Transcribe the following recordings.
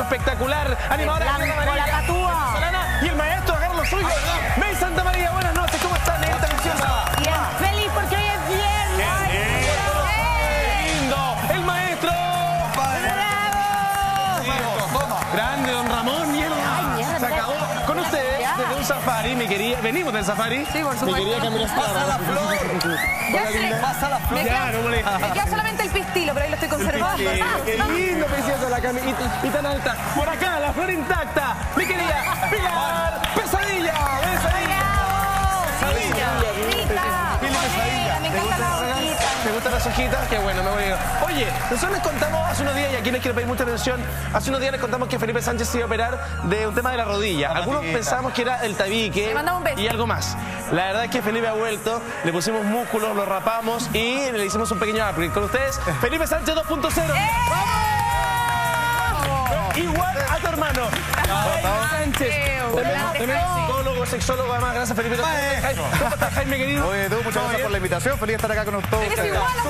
espectacular. Animadora la patúa. Y el maestro agarra lo suyo. May Santa María, buenas noches, ¿cómo están en esta misión? Bien, feliz porque hoy es viernes. ¡Qué lindo! El maestro. ¡Bravo! Grande, don Ramón, mierda. Se acabó. Con ustedes, desde un safari, mi querida. Venimos del safari. Sí, por supuesto. Mi querida Camila Estrada. ¡Pasa la flor! ¡Pasa la flor! Me queda solamente el pistilo, pero ahí lo estoy conservando. Qué lindo, preciosa la Cami. Y tan alta. Por acá, la flor intacta. Mi querida Pilar Pesadilla. ¿Te gustan las hojitas? Qué bueno, me voy a ir. Oye, nosotros les contamos hace unos días, y aquí les quiero pedir mucha atención, hace unos días les contamos que Felipe Sánchez se iba a operar de un tema de la rodilla. Algunos pensábamos que era el tabique Le mandamos un beso. y algo más. La verdad es que Felipe ha vuelto, le pusimos músculos, lo rapamos y le hicimos un pequeño upgrade. Con ustedes, Felipe Sánchez 2.0. Igual a tu hermano. Sánchez. También psicólogo, sexólogo, además. Gracias, Felipe. ¿Cómo estás, Jaime, querido? Oye, tú, muchas gracias por la invitación. Feliz de estar acá con todos Eres ustedes. igual a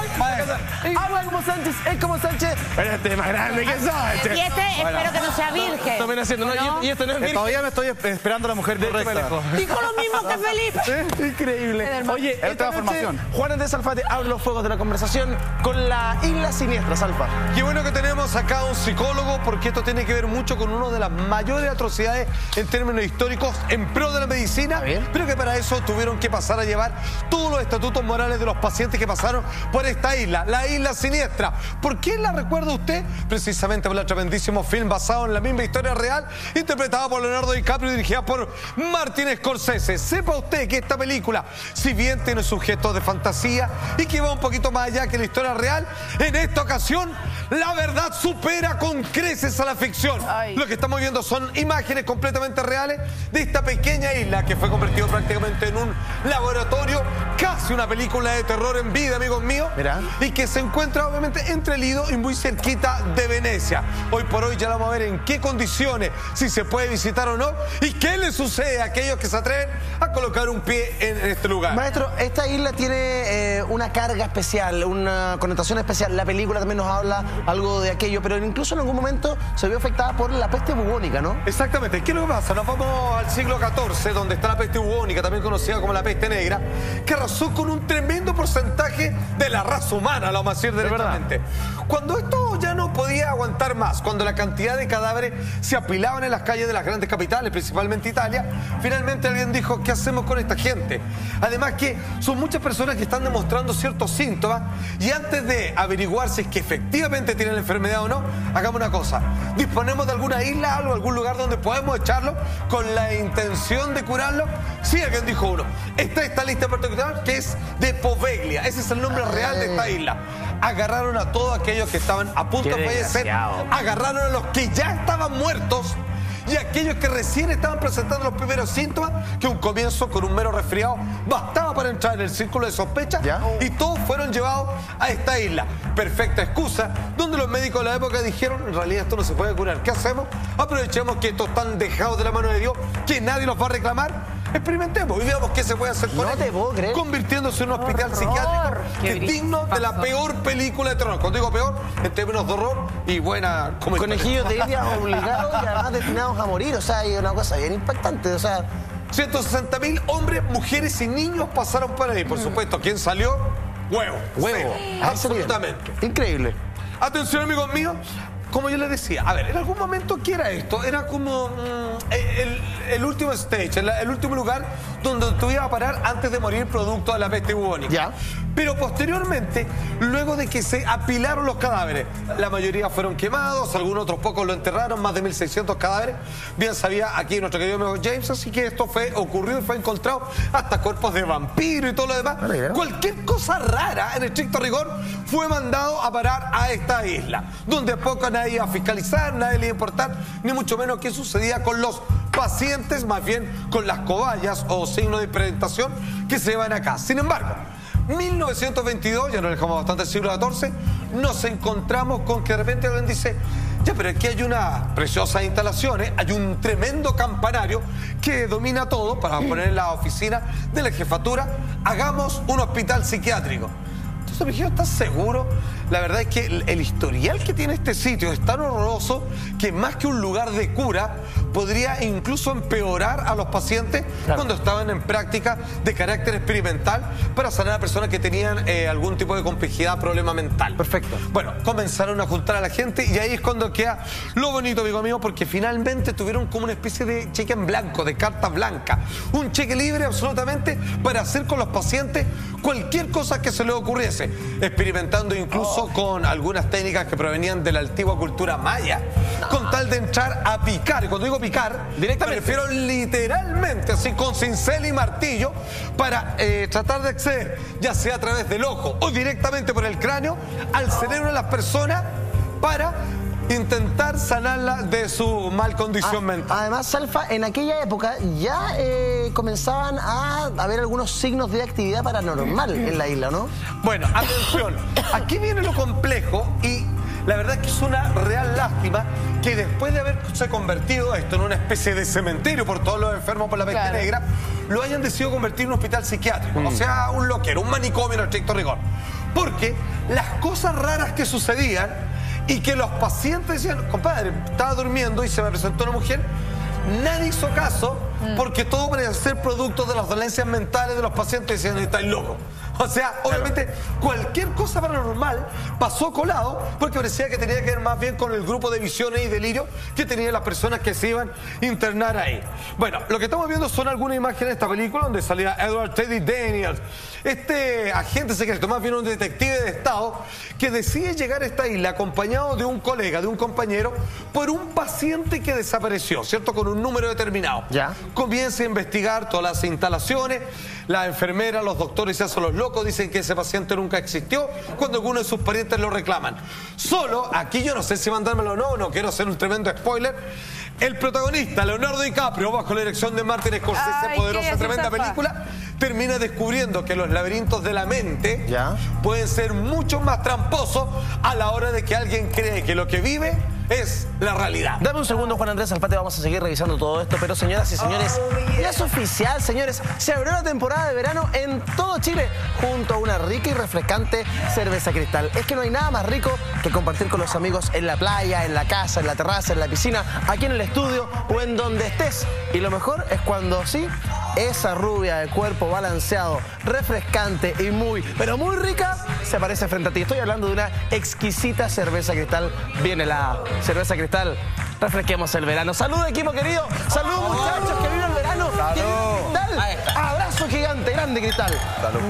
Felipe. Habla como Sánchez, es como Sánchez. Pero este es más grande que Sánchez. Y este espero que no sea virgen. Tomen haciendo, ¿no? Y este no es virgen. Todavía me estoy esperando a la mujer correcta. Dijo lo mismo que Felipe. Increíble. Oye, Él te da formación. Juan Andrés Alfate abre los fuegos de la conversación con la Isla Siniestra, Alfa. Qué bueno que tenemos acá a un psicólogo, porque esto tiene que ver mucho con una de las mayores atrocidades en términos históricos en pro de la medicina, pero que para eso tuvieron que pasar a llevar todos los estatutos morales de los pacientes que pasaron por esta isla, la Isla Siniestra. ¿Por qué la recuerda usted? Precisamente por el tremendísimo film basado en la misma historia real, interpretada por Leonardo DiCaprio y dirigida por Martin Scorsese. Sepa usted que esta película, si bien tiene sujetos de fantasía y que va un poquito más allá que la historia real, en esta ocasión la verdad supera con creces a la ficción. Lo que estamos viendo son imágenes completamente reales de esta pequeña isla que fue convertida prácticamente en un laboratorio, casi una película de terror en vida, amigos míos. Mirá. Y que se encuentra obviamente entre Lido y muy cerquita de Venecia. Hoy por hoy ya vamos a ver en qué condiciones, si se puede visitar o no, y qué le sucede a aquellos que se atreven a colocar un pie en este lugar. Maestro, esta isla tiene una carga especial, una connotación especial. La película también nos habla algo de aquello, pero incluso en algún momento se vio afectada por la peste bubónica, ¿no? Exactamente. ¿Qué es lo que pasa? Nos vamos al siglo XIV, donde está la peste bubónica, también conocida como la peste negra, que arrasó con un tremendo porcentaje de la raza humana, lo vamos a decir directamente. Cuando esto ya no podía aguantar más, cuando la cantidad de cadáveres se apilaban en las calles de las grandes capitales, principalmente Italia, finalmente alguien dijo, ¿qué hacemos con esta gente? Además que son muchas personas que están demostrando ciertos síntomas, y antes de averiguar si es que efectivamente tienen la enfermedad o no, hagamos una cosa: disponemos de alguna isla, algún lugar donde podemos echarlo con la intención de curarlo. Sí, alguien dijo uno. Está esta lista particular que es de Poveglia. Ese es el nombre real de esta isla. Agarraron a todos aquellos que estaban a punto de fallecer, agarraron a los que ya estaban muertos y aquellos que recién estaban presentando los primeros síntomas, que un comienzo con un mero resfriado bastaba para entrar en el círculo de sospecha, y todos fueron llevados a esta isla. Perfecta excusa, donde los médicos de la época dijeron, en realidad esto no se puede curar. ¿Qué hacemos? Aprovechemos que estos están dejados de la mano de Dios, que nadie los va a reclamar. Experimentemos y veamos qué se puede hacer con él, convirtiéndose en un hospital psiquiátrico que es digno de la peor película de terror. Cuando digo peor, en términos de horror y buena como conejillos de India obligados y además destinados a morir. O sea, hay una cosa bien impactante. O sea, 160.000 hombres, mujeres y niños pasaron por ahí. Por supuesto, ¿quién salió? Huevo. Absolutamente. Increíble. Atención, amigos míos. Como yo les decía, a ver, en algún momento, ¿qué era esto? Era como el último stage, el último lugar donde tú ibas a parar antes de morir producto de la peste bubónica. Pero posteriormente, luego de que se apilaron los cadáveres, la mayoría fueron quemados, algunos otros pocos lo enterraron, más de 1.600 cadáveres. Bien sabía aquí nuestro querido amigo James, así que esto ocurrió y fue encontrado hasta cuerpos de vampiro y todo lo demás. Cualquier cosa rara, en estricto rigor, fue mandado a parar a esta isla, donde poco nadie iba a fiscalizar, nadie le iba a importar, ni mucho menos qué sucedía con los pacientes, más bien con las cobayas o signos de presentación que se llevan acá. Sin embargo, 1922, ya nos dejamos bastante el siglo XIV, nos encontramos con que de repente alguien dice, ya, pero aquí hay unas preciosas instalaciones, hay un tremendo campanario que domina todo para poner en la oficina de la jefatura, hagamos un hospital psiquiátrico. Entonces me dijeron, ¿estás seguro? la verdad es que el historial que tiene este sitio es tan horroroso que más que un lugar de cura, podría incluso empeorar a los pacientes cuando estaban en práctica de carácter experimental para sanar a personas que tenían algún tipo de complejidad, problema mental. Perfecto. Bueno, comenzaron a juntar a la gente y ahí es cuando queda lo bonito, amigo mío, porque finalmente tuvieron como una especie de cheque en blanco, de carta blanca. Un cheque libre absolutamente para hacer con los pacientes cualquier cosa que se les ocurriese, experimentando incluso con algunas técnicas que provenían de la antigua cultura maya, con tal de entrar a picar. Y cuando digo picar, directamente, me refiero literalmente, así con cincel y martillo, para tratar de acceder, ya sea a través del ojo o directamente por el cráneo, al cerebro de las personas para intentar sanarla de su mal condición mental. Además, Salfa, en aquella época ya comenzaban a haber algunos signos de actividad paranormal en la isla, ¿no? Bueno, atención, aquí viene lo complejo y la verdad es que es una real lástima que después de haberse convertido esto en una especie de cementerio por todos los enfermos por la peste negra, lo hayan decidido convertir en un hospital psiquiátrico, o sea, un loquero, un manicomio en estricto rigor. Porque las cosas raras que sucedían y que los pacientes decían, compadre, estaba durmiendo y se me presentó una mujer, nadie hizo caso porque todo parecía ser producto de las dolencias mentales de los pacientes. Decían, estáis locos. O sea, obviamente cualquier cosa paranormal pasó colado porque parecía que tenía que ver más bien con el grupo de visiones y delirios que tenían las personas que se iban a internar ahí. Bueno, lo que estamos viendo son algunas imágenes de esta película donde salía Edward Teddy Daniels, este agente secreto, más bien un detective de Estado, que decide llegar a esta isla acompañado de un colega, de un compañero, por un paciente que desapareció, ¿cierto? Con un número determinado. Ya. Comienza a investigar todas las instalaciones, la enfermera, los doctores se hacen los locos, dicen que ese paciente nunca existió, cuando algunos de sus parientes lo reclaman. Solo, aquí yo no sé si mandármelo o no, no quiero hacer un tremendo spoiler, el protagonista, Leonardo DiCaprio, bajo la dirección de Martin Scorsese, poderosa, tremenda película, termina descubriendo que los laberintos de la mente pueden ser mucho más tramposos a la hora de que alguien cree que lo que vive es la realidad. Dame un segundo, Juan Andrés Alfate, vamos a seguir revisando todo esto, pero señoras y señores, ya es oficial, señores, se abrió la temporada de verano en todo Chile, junto a una rica y refrescante cerveza Cristal. Es que no hay nada más rico que compartir con los amigos en la playa, en la casa, en la terraza, en la piscina, aquí en el estudio o en donde estés. Y lo mejor es cuando, sí, esa rubia de cuerpo balanceado, refrescante y muy, pero muy rica, se aparece frente a ti. Estoy hablando de una exquisita cerveza Cristal bien helada. Cerveza Cristal, refresquemos el verano. ¡Salud, equipo querido! ¡Salud, muchachos, que viva el verano! ¡Cristal! ¡Abrazo gigante, grande, Cristal! ¡Salud!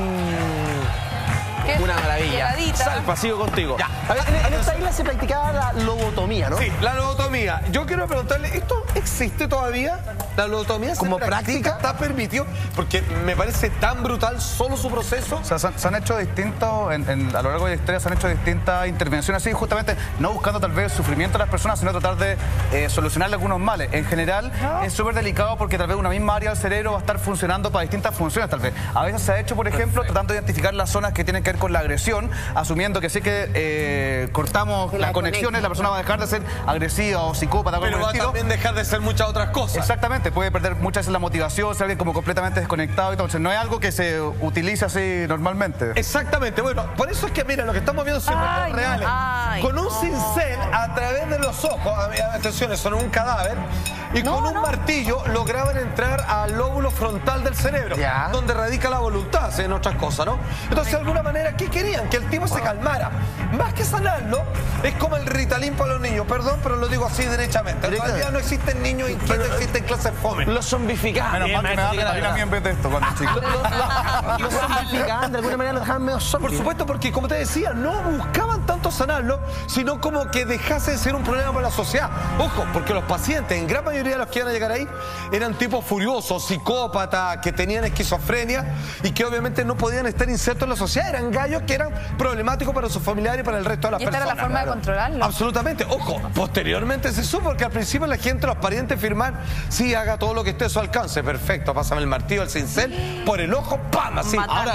Una maravilla. Salfa, sigo contigo. A ver, en esta isla se practicaba la lobotomía, ¿no? Sí, la lobotomía. Yo quiero preguntarle, ¿esto existe todavía? ¿La lobotomía como práctica? ¿Está permitido? Porque me parece tan brutal solo su proceso. O sea, se han hecho distintos, a lo largo de la historia se han hecho distintas intervenciones así, justamente no buscando tal vez el sufrimiento de las personas, sino tratar de solucionarle algunos males. En general es súper delicado porque tal vez una misma área del cerebro va a estar funcionando para distintas funciones tal vez. A veces se ha hecho, por ejemplo, tratando de identificar las zonas que tienen que ver con la agresión, asumiendo que sí que cortamos las conexiones, la persona va a dejar de ser agresiva o psicópata. Pero va a también dejar de ser muchas otras cosas. Exactamente, puede perder muchas veces la motivación, ser alguien como completamente desconectado y todo. Entonces no es algo que se utiliza así normalmente. Exactamente, bueno, por eso es que mira, lo que estamos viendo son imágenes reales. Con un cincel a través de los ojos, atención, son un cadáver, y con un martillo lograban entrar al lóbulo frontal del cerebro, donde radica la voluntad, en otras cosas, ¿no? Entonces, de alguna manera, ¿qué querían? Que el tipo se calmara. Más que sanarlo, es como el Ritalin para los niños, perdón, pero lo digo así derechamente. Todavía no existen niños inquietos, existen clases fome. Los zombificaban. Menos mal que me da Ritalin a mí en vez de esto cuando chico. Los zombificaban, de alguna manera los dejaban medio zombies. Por supuesto, porque como te decía, no buscaban tanto sanarlo, sino como que dejase de ser un problema para la sociedad. Ojo, porque los pacientes, en gran mayoría de los que iban a llegar ahí, eran tipos furiosos, psicópatas, que tenían esquizofrenia y que obviamente no podían estar insertos en la sociedad. Eran gallos que eran problemáticos para sus familiares y para el resto de las personas. ¿Y esta era la forma de controlarlo? Absolutamente. Ojo, posteriormente se supo que al principio la gente, los parientes firman, sí, haga todo lo que esté a su alcance. Perfecto, pásame el martillo, el cincel, por el ojo, ¡pam! Así. Ahora,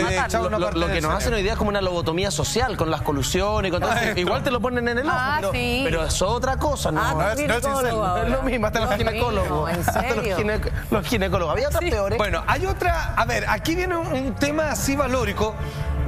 lo que nos hacen hoy día es como una lobotomía social, con las colusiones y con todo eso. Igual te lo ponen en el ojo, pero es otra cosa, ¿no? No es lo mismo, hasta los ginecólogos. ¿En serio? Los ginecólogos. Había otras peores. Bueno, hay otra. A ver, aquí viene un tema así valórico.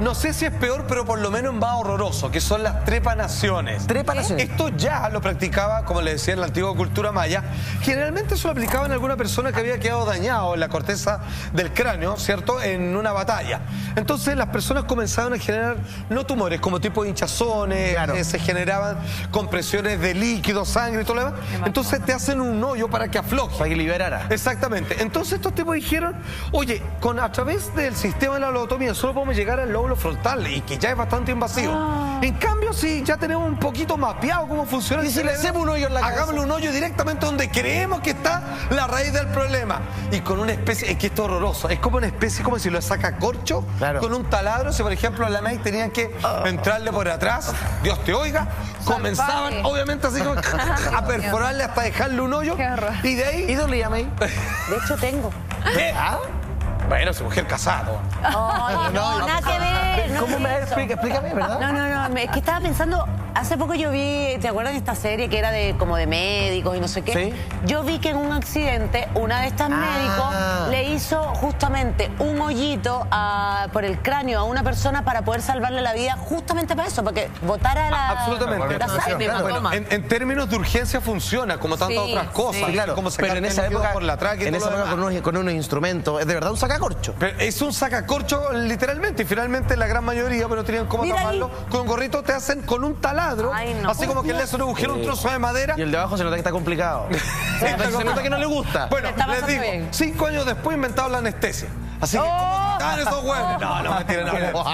no sé si es peor, pero por lo menos más horroroso, que son las trepanaciones. Trepanaciones. Esto ya lo practicaba, como le decía, en la antigua cultura maya. Generalmente se lo aplicaba en alguna persona que había quedado dañado en la corteza del cráneo, ¿cierto?, en una batalla. Entonces las personas comenzaban a generar, no tumores, como tipo de hinchazones, se generaban compresiones de líquido, sangre y todo lo demás. Entonces te hacen un hoyo para que afloje. Para que liberara. Exactamente. Entonces estos tipos dijeron, oye, a través del sistema de la lobotomía solo podemos llegar al lóbulo frontal y que ya es bastante invasivo. En cambio, si ya tenemos un poquito mapeado cómo funciona el cerebro, le hacemos un hoyo en la cabeza. hagámosle un hoyo directamente donde creemos que está la raíz del problema. Y con una especie, es que esto es horroroso, es como una especie, como si lo saca corcho con un taladro. Si por ejemplo a la May tenían que entrarle por atrás, Dios te oiga, comenzaban obviamente así como a perforarle hasta dejarle un hoyo. Y de ahí... ¿Y dolía, May? De hecho, tengo. ¿Qué? Bueno, es mujer casada. No, nada que ver. ¿Cómo me explícame, verdad? No, es que estaba pensando, hace poco yo vi, ¿te acuerdas de esta serie que era de como de médicos y no sé qué? Sí. Yo vi que en un accidente una de estas médicos le hizo justamente un hoyito por el cráneo a una persona para poder salvarle la vida, justamente para eso, para que botara absolutamente. la sangre. Bueno, en términos de urgencia funciona, como tantas otras cosas. Sí, claro. Como pero en esa época, por la tráquea y todo lo demás. con unos instrumentos, es de verdad un sacacorcho. Pero es un sacacorcho literalmente, y finalmente la gran mayoría, pero no tenían cómo taparlo, con un gorrito te hacen con un taladro, así como que le hacen un agujero, un trozo de madera. Y el de abajo se nota que está complicado. Se nota que no le gusta. Bueno, les digo, 5 años después inventaron la anestesia. Así que, ¿cómo están esos huevos? No, mentira,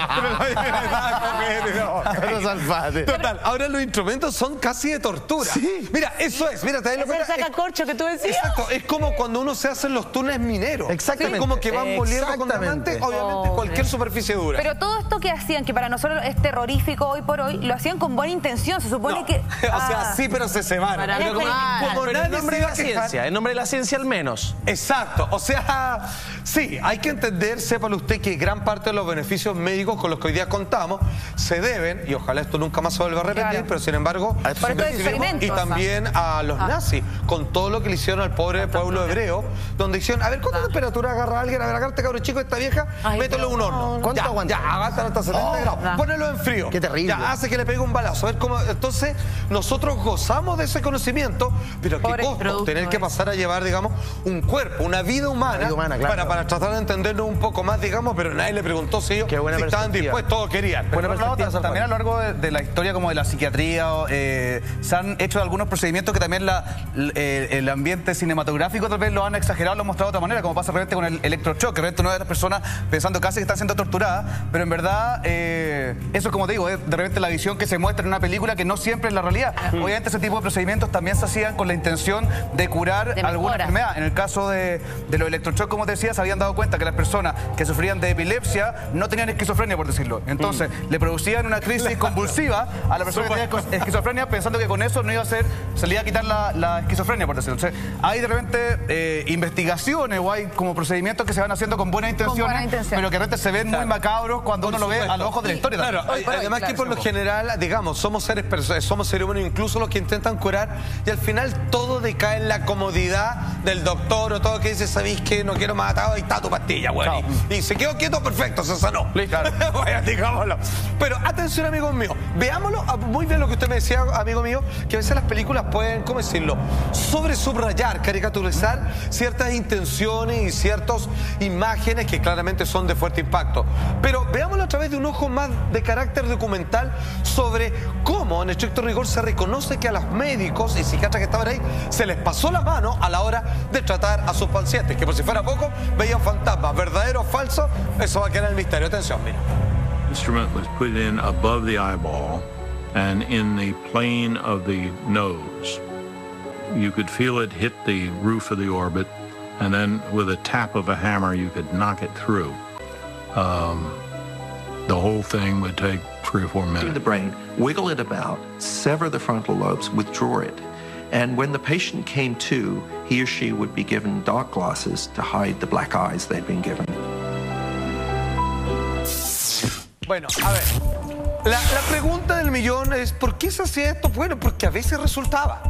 no. Total, ahora los instrumentos son casi de tortura. Sí. Mira, eso es, mira, te das cuenta. Es el sacacorcho que tú decías. Exacto, es como cuando uno se hace los túneles mineros. Exactamente. Como que van moliendo con diamante, obviamente cualquier superficie dura. Pero todo esto que hacían, que para nosotros es terrorífico hoy por hoy, lo hacían con buena intención, se supone que... O sea, sí, pero se van. Como en nombre de la ciencia, en nombre de la ciencia al menos. Exacto, o sea, sí, hay que entender, sépalo usted, que gran parte de los beneficios médicos con los que hoy día contamos se deben, y ojalá esto nunca más se vuelva a repetir, pero sin embargo, y también a los nazis, con todo lo que le hicieron al pobre pueblo hebreo, donde hicieron, a ver, ¿cuánta temperatura agarra alguien? A ver, agárrate, cabrón chico, esta vieja, mételo en un horno. ¿Cuánto aguanta? Ya, aguantan hasta 70 grados. Ponelo en frío. Qué terrible. Ya, hace que le pegue un balazo. A ver cómo... Entonces, nosotros gozamos de ese conocimiento, pero qué costo tener que pasar a llevar, digamos, un cuerpo, una vida humana, para tratar de entendernos un poco más, digamos, pero nadie le preguntó si ellos estaban dispuestos, todos querían. Bueno, también a lo largo de la historia como de la psiquiatría se han hecho algunos procedimientos que también el ambiente cinematográfico tal vez lo han exagerado, lo han mostrado de otra manera, como pasa de repente con el electroshock, que de repente una de las personas pensando casi que están siendo torturadas, pero en verdad eso, como te digo, es de repente la visión que se muestra en una película que no siempre es la realidad. Obviamente ese tipo de procedimientos también se hacían con la intención de curar alguna enfermedad. En el caso de los electroshock, como te decía, se habían dado cuenta que las personas que sufrían de epilepsia no tenían esquizofrenia, por decirlo. Entonces, le producían una crisis convulsiva a la persona que tenía esquizofrenia, pensando que con eso no iba a ser, se le iba a quitar la esquizofrenia, por decirlo. Entonces, hay de repente investigaciones o hay como procedimientos que se van haciendo con buenas intenciones, pero que de repente se ven muy macabros cuando uno lo ve a los ojos de la historia. Claro, además que por lo general, digamos, somos seres humanos, incluso los que intentan curar, y al final todo decae en la comodidad del doctor o todo que dice, ¿sabéis qué? No quiero más atado, ahí está tu pastilla, güey. Y se quedó quieto, perfecto, se sanó. Claro. Bueno, digámoslo. Pero atención, amigos míos, veámoslo muy bien lo que usted me decía, amigo mío, que a veces las películas pueden, ¿cómo decirlo?, subrayar, caricaturizar ciertas intenciones y ciertas imágenes que claramente son de fuerte impacto. Pero veámoslo a través de un ojo más de carácter documental sobre cómo, en estricto rigor, se reconoce que a los médicos y psiquiatras que estaban ahí se les pasó la mano a la hora de tratar a sus pacientes, que por si fuera poco, veían fantasmas, verdadero o falso, eso va a quedar el misterio. Atención, mira. Instrument was put in above the eyeball and in the plane of the nose. You could feel it hit the roof of the orbit, and then with a tap of a hammer you could knock it through. The whole thing would take 3 or 4 minutes. The brain, wiggle it about, sever the frontal lobes, withdraw it. And when the patient came to, he or she would be given dark glasses to hide the black eyes they'd been given. Bueno, a ver, la pregunta del millón es, ¿por qué se hacía esto? Bueno, porque a veces resultaba.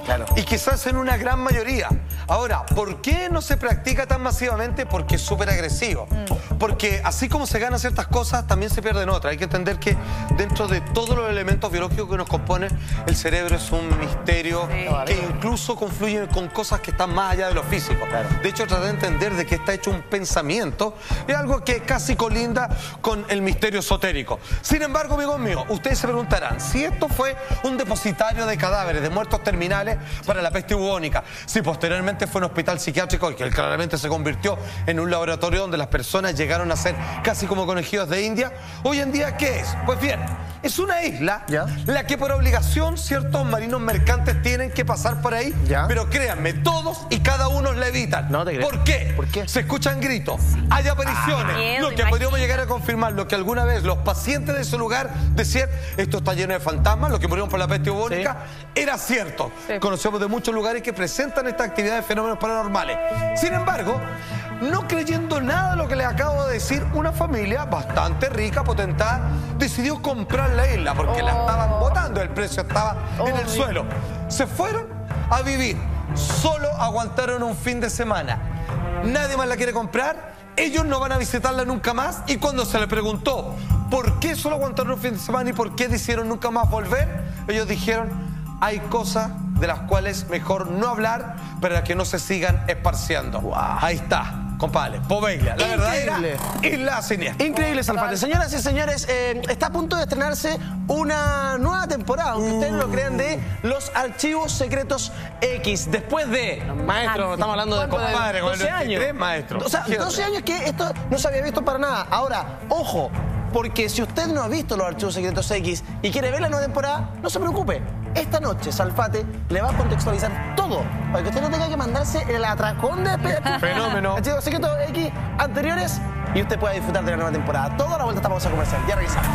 Claro. Y quizás en una gran mayoría. Ahora, ¿por qué no se practica tan masivamente? Porque es súper agresivo. Porque así como se ganan ciertas cosas, también se pierden otras. Hay que entender que dentro de todos los elementos biológicos que nos componen, el cerebro es un misterio que incluso confluye con cosas que están más allá de lo físico. Claro. De hecho, tratar de entender de que está hecho un pensamiento es algo que casi colinda con el misterio esotérico. Sin embargo, amigos míos, ustedes se preguntarán si esto fue un depositario de cadáveres, de muertos terminales para la peste bubónica, si posteriormente fue un hospital psiquiátrico y que claramente se convirtió en un laboratorio donde las personas llegaron a ser casi como conejillos de India. Hoy en día, ¿qué es? Pues bien, es una isla la que por obligación ciertos marinos mercantes tienen que pasar por ahí, pero créanme, todos y cada uno la evitan. No te creo. ¿Por qué? ¿Por qué? Se escuchan gritos, hay apariciones, lo que podríamos llegar a confirmar, lo que alguna vez los pacientes de ese lugar decían, esto está lleno de fantasmas, los que murieron por la peste bubónica, era cierto. Conocemos de muchos lugares que presentan esta actividad de fenómenos paranormales. Sin embargo, no creyendo nada de lo que les acabo de decir, una familia bastante rica, potentada, decidió comprar la isla porque la estaban botando, el precio estaba en el suelo. Se fueron a vivir, solo aguantaron un fin de semana. Nadie más la quiere comprar, ellos no van a visitarla nunca más, y cuando se le preguntó por qué solo aguantaron un fin de semana y por qué decidieron nunca más volver, ellos dijeron, hay cosas de las cuales mejor no hablar para que no se sigan esparciando. Ahí está, compadre, Poveglia, la verdadera isla siniestra. Increíble, Salfate. Señoras y señores, está a punto de estrenarse una nueva temporada, aunque ustedes no lo crean, de Los Archivos Secretos X. Después de, maestro, estamos hablando de compadre, 12 años. Maestro. O sea, 12 años que esto no se había visto para nada. Ahora, ojo, porque si usted no ha visto Los Archivos Secretos X y quiere ver la nueva temporada, no se preocupe. Esta noche Salfate le va a contextualizar todo para que usted no tenga que mandarse el atracón de fenómeno Archivos Secretos X anteriores y usted pueda disfrutar de la nueva temporada. Todo a la vuelta esta pausa comercial. Ya regresamos.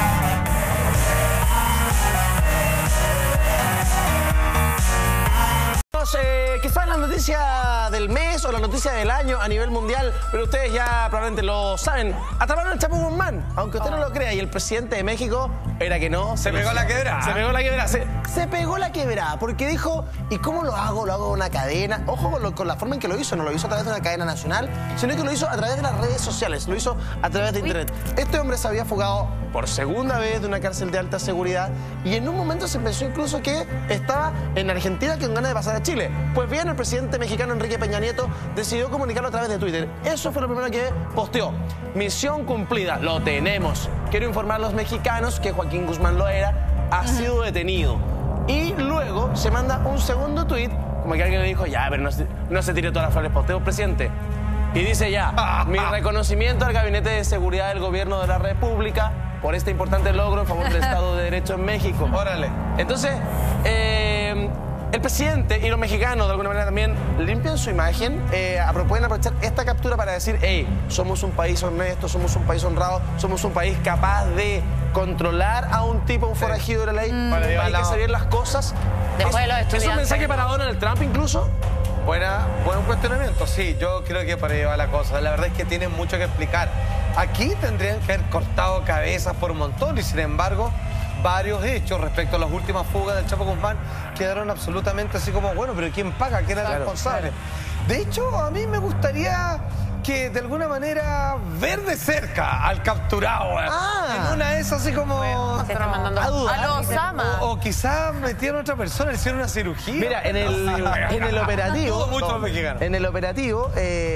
Quizás la noticia del mes o la noticia del año a nivel mundial, pero ustedes ya probablemente lo saben. Atraparon al Chapo Guzmán, aunque usted no lo crea, y el presidente de México era que no. Se pegó la quebrada. Se pegó la quebrada. Se pegó la quebrada, porque dijo, ¿y cómo lo hago? Lo hago en una cadena. Ojo con la forma en que lo hizo. No lo hizo a través de una cadena nacional, sino que lo hizo a través de las redes sociales. Lo hizo a través de internet. Este hombre se había fugado por segunda vez de una cárcel de alta seguridad y en un momento se pensó incluso que estaba en Argentina con ganas de pasar a Chile. Pues bien, el presidente mexicano Enrique Peña Nieto decidió comunicarlo a través de Twitter. Eso fue lo primero que posteó. Misión cumplida, lo tenemos. Quiero informar a los mexicanos que Joaquín Guzmán Loera ha sido detenido. Y luego se manda un segundo tuit, como que alguien le dijo, ya, pero no se tire todas las flores, posteo, presidente. Y dice ya, mi reconocimiento al Gabinete de Seguridad del Gobierno de la República por este importante logro en favor del Estado de Derecho en México. Órale. Entonces, el presidente y los mexicanos de alguna manera también limpian su imagen, pueden aprovechar esta captura para decir, hey, somos un país honesto, somos un país honrado, somos un país capaz de controlar a un tipo, un forajido de la ley, un país que sabe bien las cosas. Después de los estudiantes. ¿Es un mensaje para Donald Trump incluso? Buen cuestionamiento, sí, yo creo que por ahí va la cosa. La verdad es que tienen mucho que explicar. Aquí tendrían que haber cortado cabezas por un montón y sin embargo varios hechos respecto a las últimas fugas del Chapo Guzmán quedaron absolutamente así como, bueno, pero ¿quién paga? ¿Quién es el responsable? De hecho, a mí me gustaría que de alguna manera ver de cerca al capturado. En una de esas así como se está mandando a los Osama. O quizás metieron a otra persona, le hicieron una cirugía. Mira, en el operativo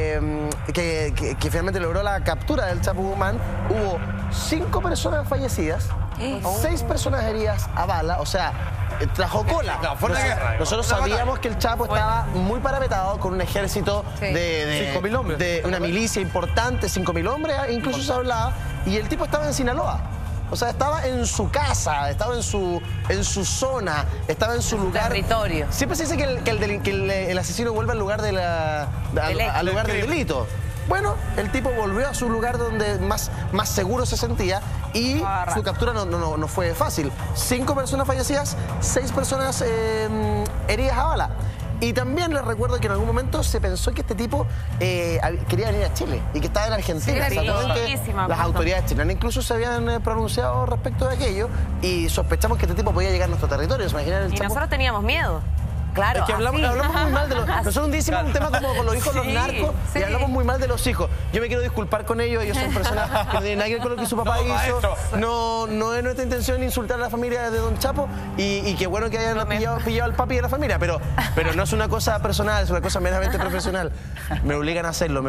que finalmente logró la captura del Chapo Guzmán, hubo 5 personas fallecidas, 6 personas heridas a bala, o sea, trajo cola. No, fue una guerra. Nosotros sabíamos que el Chapo estaba muy parapetado con un ejército de 5.000 hombres. De una milicia importante, 5.000 hombres, incluso se hablaba, y el tipo estaba en Sinaloa. O sea, estaba en su casa, estaba en su zona, estaba en su lugar. Territorio. Siempre se dice que el asesino vuelve al lugar al lugar del delito. Bueno, el tipo volvió a su lugar donde más seguro se sentía y su captura no fue fácil. 5 personas fallecidas, 6 personas heridas a bala. Y también les recuerdo que en algún momento se pensó que este tipo quería venir a Chile y que estaba en Argentina. Sí, las autoridades chilenas incluso se habían pronunciado respecto de aquello y sospechamos que este tipo podía llegar a nuestro territorio. ¿Se imaginan el Chapo? Nosotros teníamos miedo. Claro, Es que hablamos muy mal de los... Nosotros un día hicimos un tema como con los hijos, los narcos, y hablamos muy mal de los hijos. Yo me quiero disculpar con ellos son personas que no tienen nada que ver con lo que su papá hizo. No es nuestra intención insultar a la familia de Don Chapo y qué bueno que hayan pillado al papi de la familia, pero no es una cosa personal, es una cosa meramente profesional. Me obligan a hacerlo,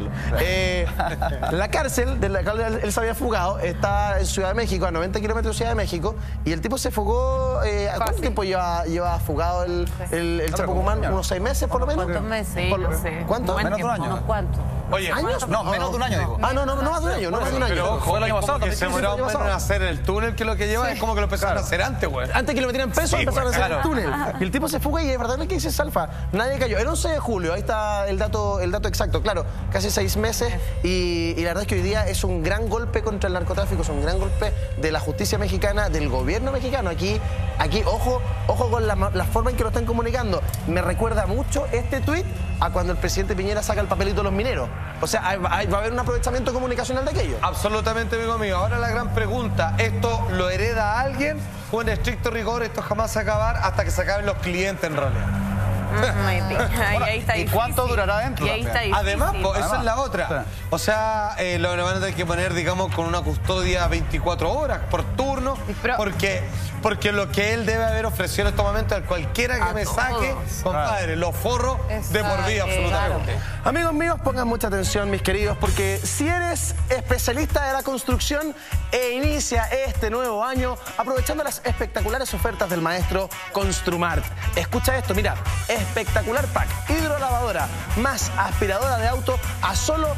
La cárcel de la cual él se había fugado está en Ciudad de México, a 90 kilómetros de Ciudad de México, y el tipo se fugó... ¿Cuánto tiempo lleva fugado el Chapo Guzmán? ¿Unos 6 meses por lo menos? ¿Cuántos meses? ¿Cuánto? Menos de un año. ¿Cuánto? Oye, ¿años? No, menos de un año, digo. No más de un año, Pero ojo, el año pasado se demoraron menos en hacer el túnel que lo que lleva, es como que lo empezaron a hacer antes, güey. Antes que lo metieran preso, empezaron a hacer el túnel. Y el tipo se fuga y es verdad lo que dice Salfa. Nadie cayó. El 11 de julio, ahí está el dato exacto. Claro, casi 6 meses. Y la verdad es que hoy día es un gran golpe contra el narcotráfico, es un gran golpe de la justicia mexicana, del gobierno mexicano. Aquí ojo con la forma en que lo están comunicando. Me recuerda mucho este tuit a cuando el presidente Piñera saca el papelito de los mineros. O sea, va a haber un aprovechamiento comunicacional de aquello. Absolutamente, amigo mío. Ahora la gran pregunta, ¿esto lo hereda alguien o en estricto rigor esto jamás se va a acabar hasta que se acaben los clientes en realidad? Ahí está ¿Y difícil. cuánto durará dentro? Y ahí está difícil. Además, esa es la otra. O sea, lo van a tener que poner, digamos, con una custodia 24 horas por turno, porque lo que él debe haber ofrecido en estos momentos a cualquiera que me saque, compadre, los forros de por vida, absolutamente. Amigos míos, pongan mucha atención, mis queridos, porque si eres especialista de la construcción e inicia este nuevo año aprovechando las espectaculares ofertas del maestro Construmart. Escucha esto, mira, espectacular pack, hidrolavadora más aspiradora de auto a solo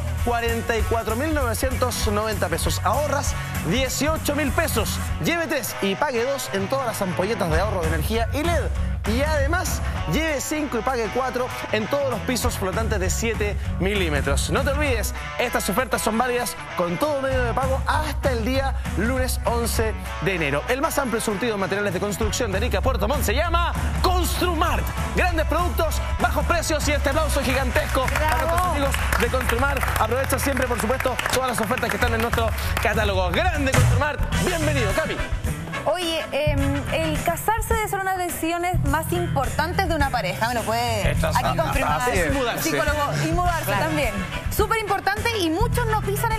44.990 pesos. Ahorras 18.000 pesos. Lleve 3 y pague 2 en todas las ampolletas de ahorro de energía y LED. Y además, lleve 5 y pague 4 en todos los pisos flotantes de 7 milímetros. No te olvides, estas ofertas son válidas con todo medio de pago hasta el día lunes 11 de enero. El más amplio surtido de materiales de construcción de Arica a Puerto Montt se llama Construmart. Grandes productos, bajos precios y este aplauso gigantesco para nuestros amigos de Construmart. Aprovecha siempre, por supuesto, todas las ofertas que están en nuestro catálogo. Grande Construmart, bienvenido, Cami. Oye, el casarse debe ser una de las decisiones más importantes de una pareja. Me lo puede aquí confirmar. Así es. Mudarse. Psicólogo, y mudarse también. Súper importante y muchos no pisan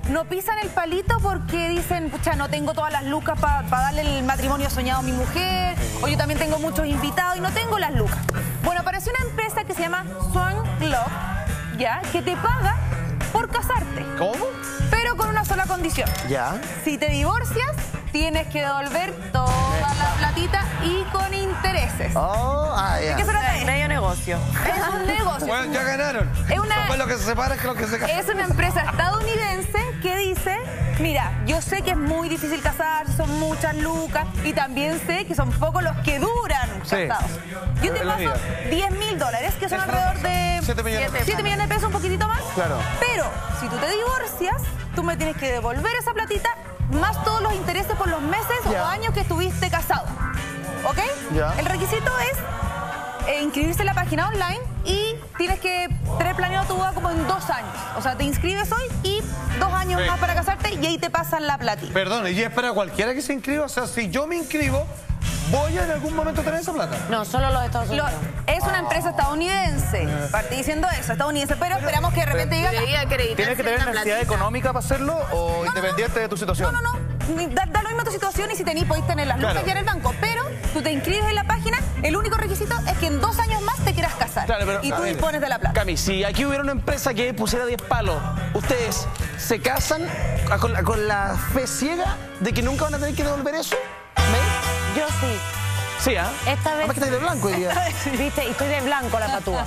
el palito porque dicen, pucha, no tengo todas las lucas para darle el matrimonio soñado a mi mujer, o yo también tengo muchos invitados y no tengo las lucas. Bueno, apareció una empresa que se llama Swan Love, ¿ya? Que te paga por casarte. ¿Cómo? Pero con una sola condición. Ya. Si te divorcias, tienes que devolver toda la platita y con intereses. ¿De qué se trata esto? Medio negocio. Es un negocio. Bueno, ya ganaron. Después lo que se separa es que lo que se casa. Es una empresa estadounidense que dice, mira, yo sé que es muy difícil casarse, son muchas lucas, y también sé que son pocos los que duran casados. Yo te paso $10.000, que son alrededor de 7 millones de pesos, un poquitito más. Claro. Pero si tú te divorcias, tú me tienes que devolver esa platita más todos los intereses por los meses o años que estuviste casado. ¿Ok? Ya. El requisito es inscribirse en la página online y tienes que tener planeado tu boda como en 2 años. O sea, te inscribes hoy y 2 años más para casarte y ahí te pasan la platita. Perdón, y es para cualquiera que se inscriba. O sea, si yo me inscribo, ¿voy a en algún momento tener esa plata? No, solo los Estados Unidos. Es una empresa estadounidense. Partí diciendo eso, estadounidense, pero esperamos que de repente diga... ¿Tienes que tener necesidad económica para hacerlo o independiente de tu situación? No. Da lo mismo tu situación y si podéis tener las lucas ya en el banco, pero tú te inscribes en la página, el único requisito es que en 2 años más te quieras casar. Claro, pero, y tú dispones de la plata. Cami, si aquí hubiera una empresa que pusiera 10 palos, ¿ustedes se casan con la fe ciega de que nunca van a tener que devolver eso? Yo sí. Sí, ¿ah? Esta vez... Además que estáis de blanco hoy día. Viste, y estoy de blanco la tatúa.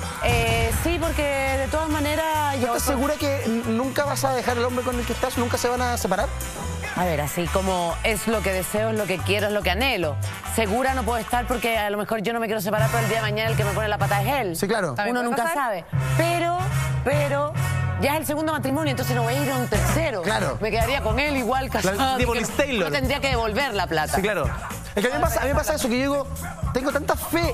Sí, porque de todas maneras... ¿Estás segura que nunca vas a dejar el hombre con el que estás? ¿Nunca se van a separar? A ver, así como es lo que deseo, es lo que quiero, es lo que anhelo. Segura no puedo estar porque a lo mejor yo no me quiero separar, pero el día de mañana el que me pone la pata es él. Sí, claro. Uno nunca sabe. Pero ya es el segundo matrimonio, entonces no voy a ir a un tercero. Claro. Me quedaría con él igual casado. Tipo Liz Taylor. No tendría que devolver la plata. Sí, claro. Es que a mí me pasa eso, que yo digo, tengo tanta fe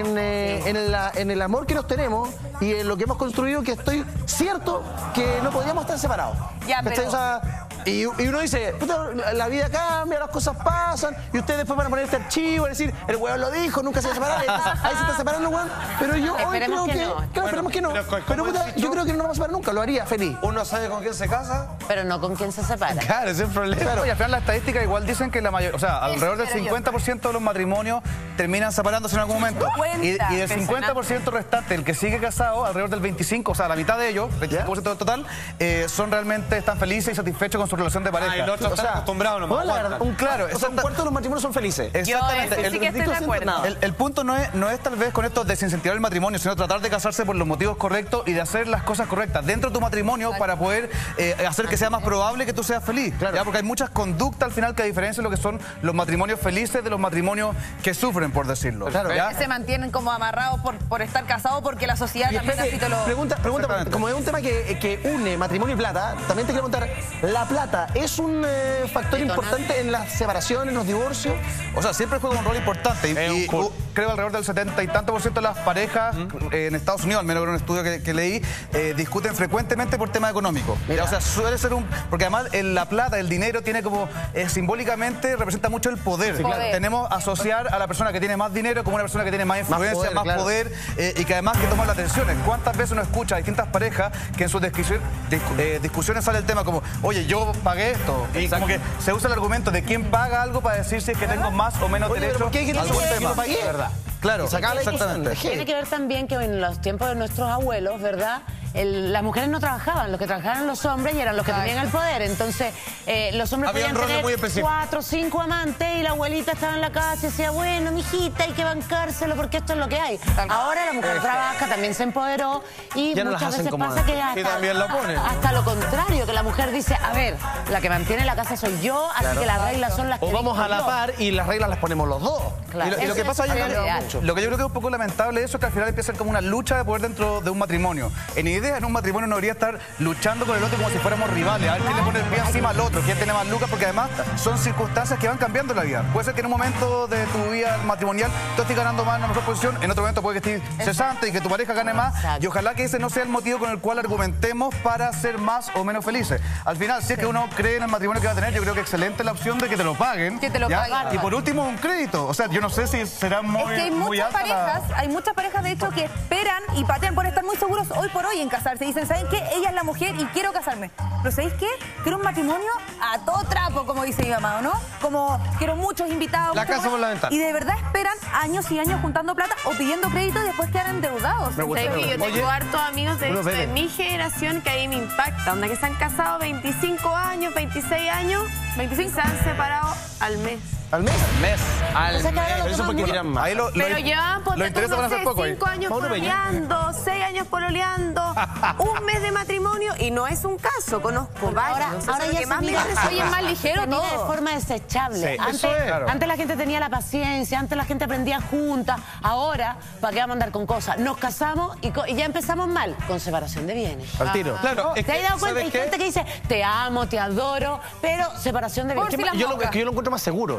en el amor que nos tenemos y en lo que hemos construido que estoy cierto que no podríamos estar separados. Ya, pero... O sea, Y uno dice, puta, la vida cambia, las cosas pasan, y ustedes después van a poner este archivo y decir, el weón lo dijo, nunca se separaron, ahí se está separando, weón. Pero yo hoy creo que no. Claro, esperemos que no. Pero puta, yo creo que no nos vamos a separar nunca, lo haría feliz. ¿Uno sabe con quién se casa? Pero no con quién se separa. Claro, ese es el problema. Claro, y al final las estadísticas igual dicen que la mayoría, o sea, alrededor del 50% de los matrimonios terminan separándose en algún momento. Y del 50% restante, el que sigue casado, alrededor del 25%, o sea, la mitad de ellos, 25% del total, son realmente, están felices y satisfechos con su relación de pareja. Y los otros están acostumbrados nomás. Claro, o sea, un cuarto de los matrimonios son felices. Exactamente. Yo sí que estoy de acuerdo. El punto no es tal vez con esto desincentivar el matrimonio, sino tratar de casarse por los motivos correctos y de hacer las cosas correctas dentro de tu matrimonio para poder hacer que sea más probable que tú seas feliz. Claro. ¿Ya? Porque hay muchas conductas al final que diferencian lo que son los matrimonios felices de los matrimonios que sufren, por decirlo. Claro. ¿Ya? Se mantienen como amarrados por estar casados porque la sociedad también así te lo... Pregunta, como es un tema que une matrimonio y plata, también te quiero preguntar, ¿la plata es un factor importante en las separaciones, en los divorcios? O sea, siempre juega un rol importante y creo alrededor del 70 y tanto % de las parejas en Estados Unidos, al menos en un estudio que leí, discuten frecuentemente por tema económico. O sea, suele ser porque además la plata, el dinero tiene como simbólicamente representa mucho el poder. Tenemos asociar a la persona que tiene más dinero como una persona que tiene más influencia, más poder y que además que toma las decisiones. ¿Cuántas veces uno escucha a distintas parejas que en sus discusiones sale el tema como, oye, yo pagué esto? Y como que se usa el argumento de quién paga algo para decir si es que tengo más o menos derecho a algún tema. ¿Verdad? Claro, exactamente. Tiene que ver también que en los tiempos de nuestros abuelos, ¿verdad? Las mujeres no trabajaban, los que trabajaban eran los hombres y eran los que tenían el poder. Entonces, los hombres podían tener 4 o 5 amantes y la abuelita estaba en la casa y decía, bueno, mijita, hay que bancárselo porque esto es lo que hay. Ahora la mujer trabaja, también se empoderó y ya muchas veces pasa que hasta lo contrario, que la mujer dice, a ver, la que mantiene la casa soy yo, así que las reglas son las que... O vamos a la par y las reglas las ponemos los dos. Claro. Y lo que pasa lo que yo creo que es un poco lamentable eso es que al final empieza a ser como una lucha de poder dentro de un matrimonio. En idea, en un matrimonio no debería estar luchando con el otro como si fuéramos rivales. A ver quién le pone el pie encima al otro, quién tiene más lucas, porque además son circunstancias que van cambiando la vida. Puede ser que en un momento de tu vida matrimonial tú estés ganando más en una mejor posición, en otro momento puede que estés cesante y que tu pareja gane más. Y ojalá que ese no sea el motivo con el cual argumentemos para ser más o menos felices. Al final, si es que uno cree en el matrimonio que va a tener, yo creo que excelente la opción de que te lo paguen. Que te lo paguen. Y por último, un crédito. O sea, yo no sé si será muy, es que hay muchas parejas, de hecho, que esperan y patean por estar muy seguros hoy por hoy en casarse. Dicen, ¿saben qué? Ella es la mujer y quiero casarme. Pero ¿sabéis qué? Quiero un matrimonio a todo trapo, como dice mi mamá, ¿no? Como quiero muchos invitados. La casa por la ventana. Y de verdad esperan años y años juntando plata o pidiendo crédito y después quedan endeudados. Yo tengo hartos amigos de mi generación que ahí me impacta. Onda que se han casado 25 años, 26 años, 25 se han separado al mes. ¿Al mes? O sea, que ahora lo Eso toman porque muy- tiran más. Ahí Pero llevan, ponte tú, no sé, 5 años pololeando, 6 años pololeando, un mes de matrimonio y no es un caso, conozco varios. Entonces, Ahora lo ya que se más me mira, interesa hoy es más ligero se mira de todo. forma desechable. Sí, Antes, eso es, claro. antes la gente tenía la paciencia, antes la gente aprendía juntas. Ahora, ¿para qué vamos a andar con cosas? Nos casamos y ya empezamos mal, con separación de bienes. Al tiro. Claro, es ¿Te has que, dado cuenta? ¿sabes Hay qué? gente que dice, te amo, te adoro, pero separación de bienes. Por si las Es moscas. que yo lo encuentro más seguro.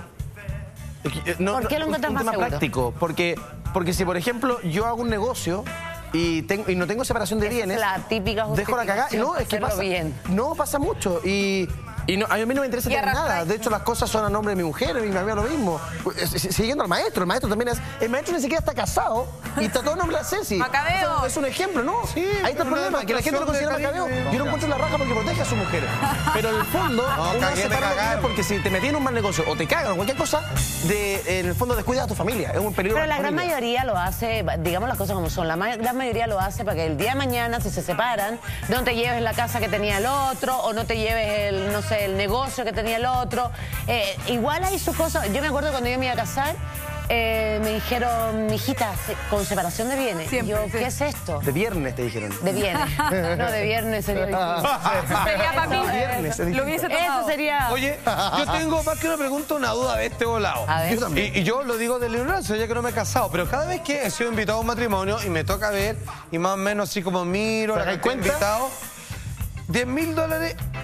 ¿Por qué lo encuentras un más tema seguro? práctico. Porque si, por ejemplo, yo hago un negocio y no tengo separación de bienes, La típica dejo la cagada. justificación No, para es que hacerlo pasa. bien. No, pasa mucho. Y no, a mí no me interesa Y tener nada. arrastrar. De hecho, las cosas son a nombre de mi mujer, mi mamá lo mismo. Siguiendo al maestro. El maestro también es... El maestro ni siquiera está casado y está todo a nombre de Ceci. Macabeo. Es un ejemplo, ¿no? Sí, ahí está el pero problema, una que la gente lo considera demostración de macabeo. cariño. Yo lo encuentro en la raja porque protege a su mujer. Pero en el fondo, uno cagué de separa lo que cagar. es porque si te metí en un mal negocio o te cagan o cualquier cosa, en el fondo descuidas a tu familia. Es un peligro Pero para la tu gran familia. mayoría lo hace, digamos las cosas como son, la gran mayoría lo hace para que el día de mañana, si se separan, no te lleves la casa que tenía el otro o no te lleves el, no sé, el negocio que tenía el otro. Igual hay sus cosas. Yo me acuerdo cuando yo me iba a casar, me dijeron, mijita, con separación de bienes. Siempre, Yo, sí. ¿qué es esto? De viernes te dijeron. De bienes. No, de viernes sería difícil. Sería para mí. Viernes, Lo hubiese tomado. Eso sería... Oye, yo tengo más que una pregunta, una duda de este volado. A ver. Yo también. Y yo lo digo de la ignorancia, ya que no me he casado, pero cada vez que he sido invitado a un matrimonio y me toca ver, y más o menos así como miro, ¿Sacáis la cantidad de cuenta? invitados, $10.000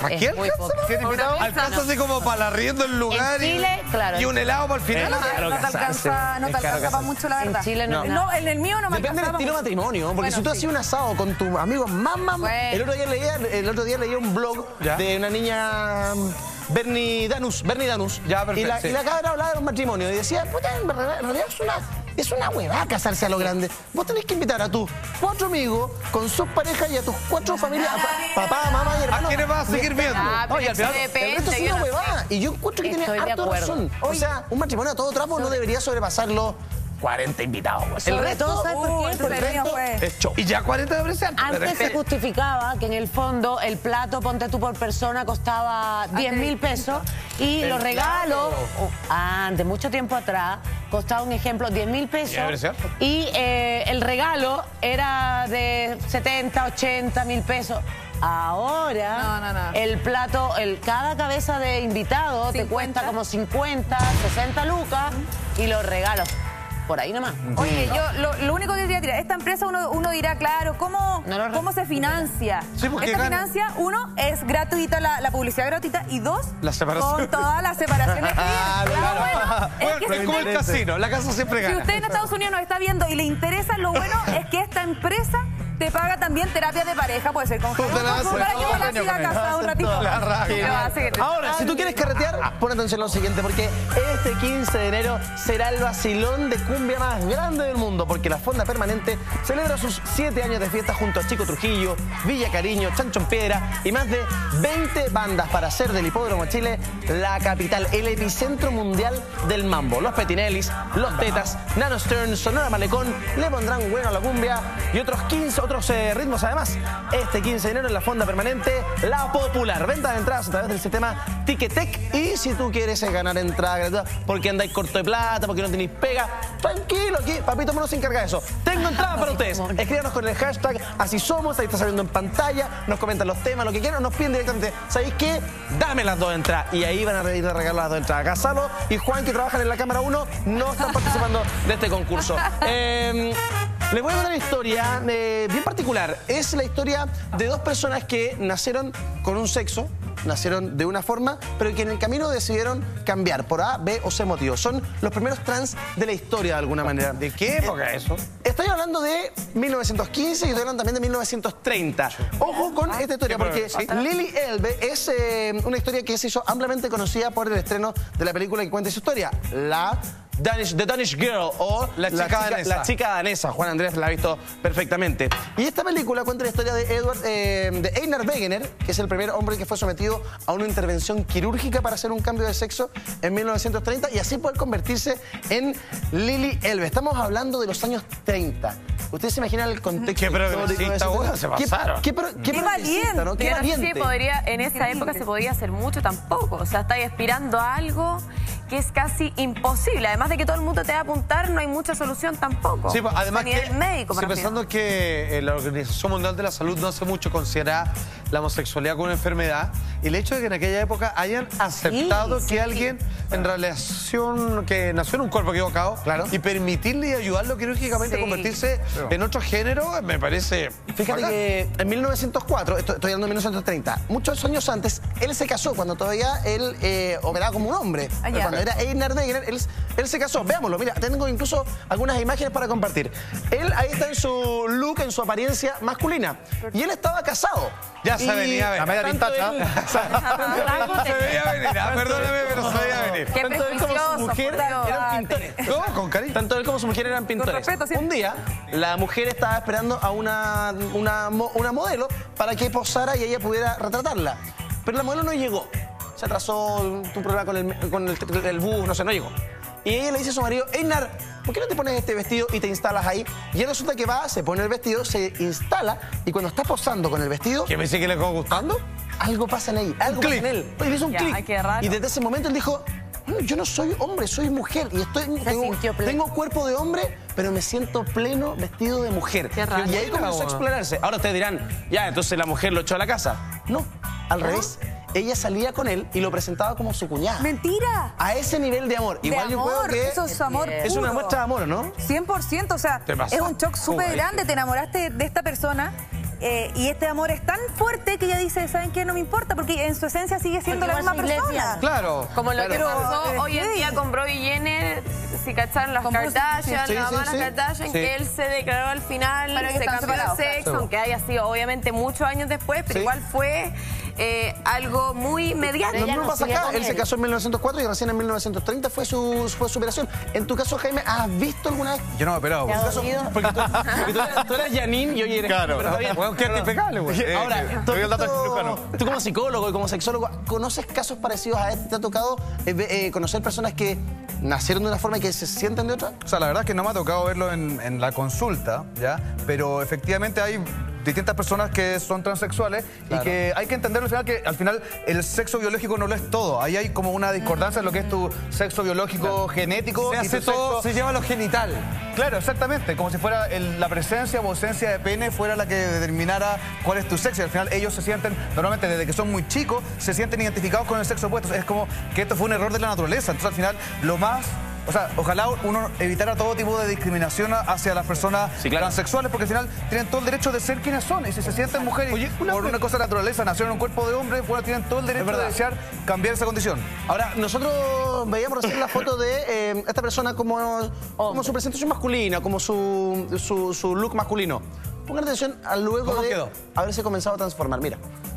¿Aquí alcanza así como para arriendo el lugar? En Chile, claro. ¿Y un helado para el final? No te alcanza para mucho, la verdad. En Chile no. No, en el mío no me Depende del estilo de matrimonio, porque si tú hacías un asado con tus amigos el otro día leía un blog de una niña... Bernie Danus. Ya, perfecto. Y la cabra hablaba de los matrimonios y decía, puta, en realidad es una huevada casarse a lo grande. Vos tenés que invitar a tus 4 amigos con sus parejas y a tus 4 familias, papá, mamá y hermanos. ¿A quiénes vas a seguir viendo? Oye, al final, el resto es una huevada. Y yo encuentro que tiene harto razón. O sea, un matrimonio a todo trapo no debería sobrepasar los 40 invitados. El resto, ¿sabes por qué? Porque el resto es show. Y ya 40 de presencia. Antes se justificaba que en el fondo el plato, ponte tú por persona, costaba 10.000 pesos y los regalos, antes, mucho tiempo atrás, costaba un ejemplo 10.000 pesos y el regalo era de 70, 80 mil pesos. Ahora, el plato, cada cabeza de invitado te cuesta como 50, 60 lucas y los regalos. Por ahí nomás. Oye, yo lo único que quería tirar, esta empresa uno dirá, claro, ¿cómo se financia? Sí, esta financia, uno, es gratuita, la publicidad gratuita, y dos, la separación. Con todas las separaciones que vienen. Es como el casino, la casa siempre gana. Si usted en Estados Unidos nos está viendo y le interesa, lo bueno es que esta empresa te paga también terapia de pareja, puede ser con para que uno siga casado un ratito. Ahora, si tú quieres carretear, pon atención a lo siguiente, porque este 15 de enero será el vacilón de cumbia más grande del mundo, porque la Fonda Permanente celebra sus 7 años de fiesta junto a Chico Trujillo, Villa Cariño, Chancho en Piedra y más de 20 bandas para hacer del Hipódromo Chile la capital, el epicentro mundial del mambo. Los Petinellis, Los Tetas, Nano Stern, Sonora Malecón le pondrán bueno a la cumbia y otros ritmos además. Este 15 de enero en la Fonda Permanente, La Popular. Venta de entradas a través del sistema Ticketek. Y si tú quieres ganar entrada gratuita porque andáis corto de plata, porque no tenéis pega, tranquilo, aquí Papito Mono se encarga de eso. Tengo entrada para ustedes. Escríbanos con el hashtag Así Somos, ahí está saliendo en pantalla, nos comentan los temas, lo que quieran, nos piden directamente, ¿sabéis qué? Dame las 2 entradas. Y ahí van a ir de regalo las 2 entradas. Casalo y Juan, que trabajan en la cámara 1, no están participando de este concurso. Les voy a contar una historia bien particular. Es la historia de 2 personas que nacieron con un sexo, nacieron de una forma, pero que en el camino decidieron cambiar por A, B o C motivo. Son los primeros trans de la historia de alguna manera. ¿De qué época es eso? Estoy hablando de 1915 y estoy hablando también de 1930. Ojo con esta historia, porque Lily Elbe es una historia que se hizo ampliamente conocida por el estreno de la película que cuenta esa historia, The Danish Girl, o la chica danesa. Juan Andrés la ha visto perfectamente. Y esta película cuenta la historia de Einar Wegener, que es el primer hombre que fue sometido a una intervención quirúrgica para hacer un cambio de sexo en 1930 y así poder convertirse en Lily Elbe. Estamos hablando de los años 30. ¿Ustedes se imaginan el contexto? ¿Qué progresista, se pasaron? Qué valiente, ¿no? Qué valiente. En esa época se podía hacer mucho tampoco. O sea, estáis aspirando a algo que es casi imposible. Además de que todo el mundo te va a apuntar, no hay mucha solución tampoco. Sí, además a nivel médico, pensando que la Organización Mundial de la Salud no hace mucho considera la homosexualidad como una enfermedad, y el hecho de que en aquella época hayan aceptado que alguien en relación, que nació en un cuerpo equivocado, y permitirle y ayudarlo quirúrgicamente a convertirse en otro género, me parece... Fíjate que en 1904, estoy hablando de 1930, muchos años antes, él se casó cuando todavía él operaba como un hombre. Cuando era Einar Wegener, él se casó. Veámoslo, mira, tengo incluso algunas imágenes para compartir. Él ahí está en su look, en su apariencia masculina. Y él estaba casado. Ya se venía a ver. La media pintacha. Se veía venir, perdóname, pero se veía venir. Tanto él como su mujer eran pintores. ¿Cómo? Con cariño. Tanto él como su mujer eran pintores. Un día, la mujer estaba esperando a una modelo para que posara y ella pudiera retratarla. Pero la modelo no llegó. Se atrasó, tuvo un problema con el bus, no sé, no llegó. Y ella le dice a su marido, Einar, ¿por qué no te pones este vestido y te instalas ahí? Y él resulta que va, se pone el vestido, se instala, y cuando está posando con el vestido... ¿Qué me dice que le quedó gustando? Algo pasa en ahí, algo pasa en él. Y le hizo un clic. Y desde ese momento él dijo, yo no soy hombre, soy mujer. Y tengo cuerpo de hombre, pero me siento pleno vestido de mujer. Y ahí comenzó a explorarse. Ahora ustedes dirán, ya, entonces la mujer lo echó a la casa. No, al revés. Ella salía con él y lo presentaba como su cuñada. ¡Mentira! A ese nivel de amor. Igual yo creo que eso es amor puro. Es una muestra de amor, ¿no? 100%, o sea, es un shock súper grande. Te enamoraste de esta persona y este amor es tan fuerte que ella dice, ¿saben qué? No me importa, porque en su esencia sigue siendo la misma persona. Claro. Como lo que pasó hoy en día con Brody Jenner, si cacharon las Kardashian, la mamá de las Kardashian, que él se declaró al final, se cambió de sexo, aunque haya sido obviamente muchos años después, pero igual fue algo muy mediático. No pasa acá, él se casó en 1904 y recién en 1930 fue su operación. En tu caso, Jaime, ¿has visto alguna vez? Yo no me he operado. Porque tú eras Janine y hoy eres... Claro. Bueno, qué impecable, güey. Ahora, tú como psicólogo y como sexólogo, ¿conoces casos parecidos a este? ¿Te ha tocado conocer personas que nacieron de una forma y que se sienten de otra? O sea, la verdad es que no me ha tocado verlo en la consulta, ¿ya? Pero efectivamente hay distintas personas que son transexuales y que hay que entender al final el sexo biológico no lo es todo. Ahí hay como una discordancia en lo que es tu sexo biológico genético. Se hace todo, se lleva lo genital. Claro, exactamente. Como si fuera la presencia o ausencia de pene fuera la que determinara cuál es tu sexo. Y al final ellos se sienten, normalmente desde que son muy chicos, se sienten identificados con el sexo opuesto. Es como que esto fue un error de la naturaleza. Entonces al final lo más... O sea, ojalá uno evitara todo tipo de discriminación hacia las personas transexuales, porque al final tienen todo el derecho de ser quienes son. Y si se sienten mujeres por una cosa de naturaleza, nacieron en un cuerpo de hombre, bueno, tienen todo el derecho de desear cambiar esa condición. Ahora, nosotros veíamos recién la foto de esta persona como su presentación masculina, como su look masculino. Pongan atención a luego de haberse comenzado a transformar. Mira.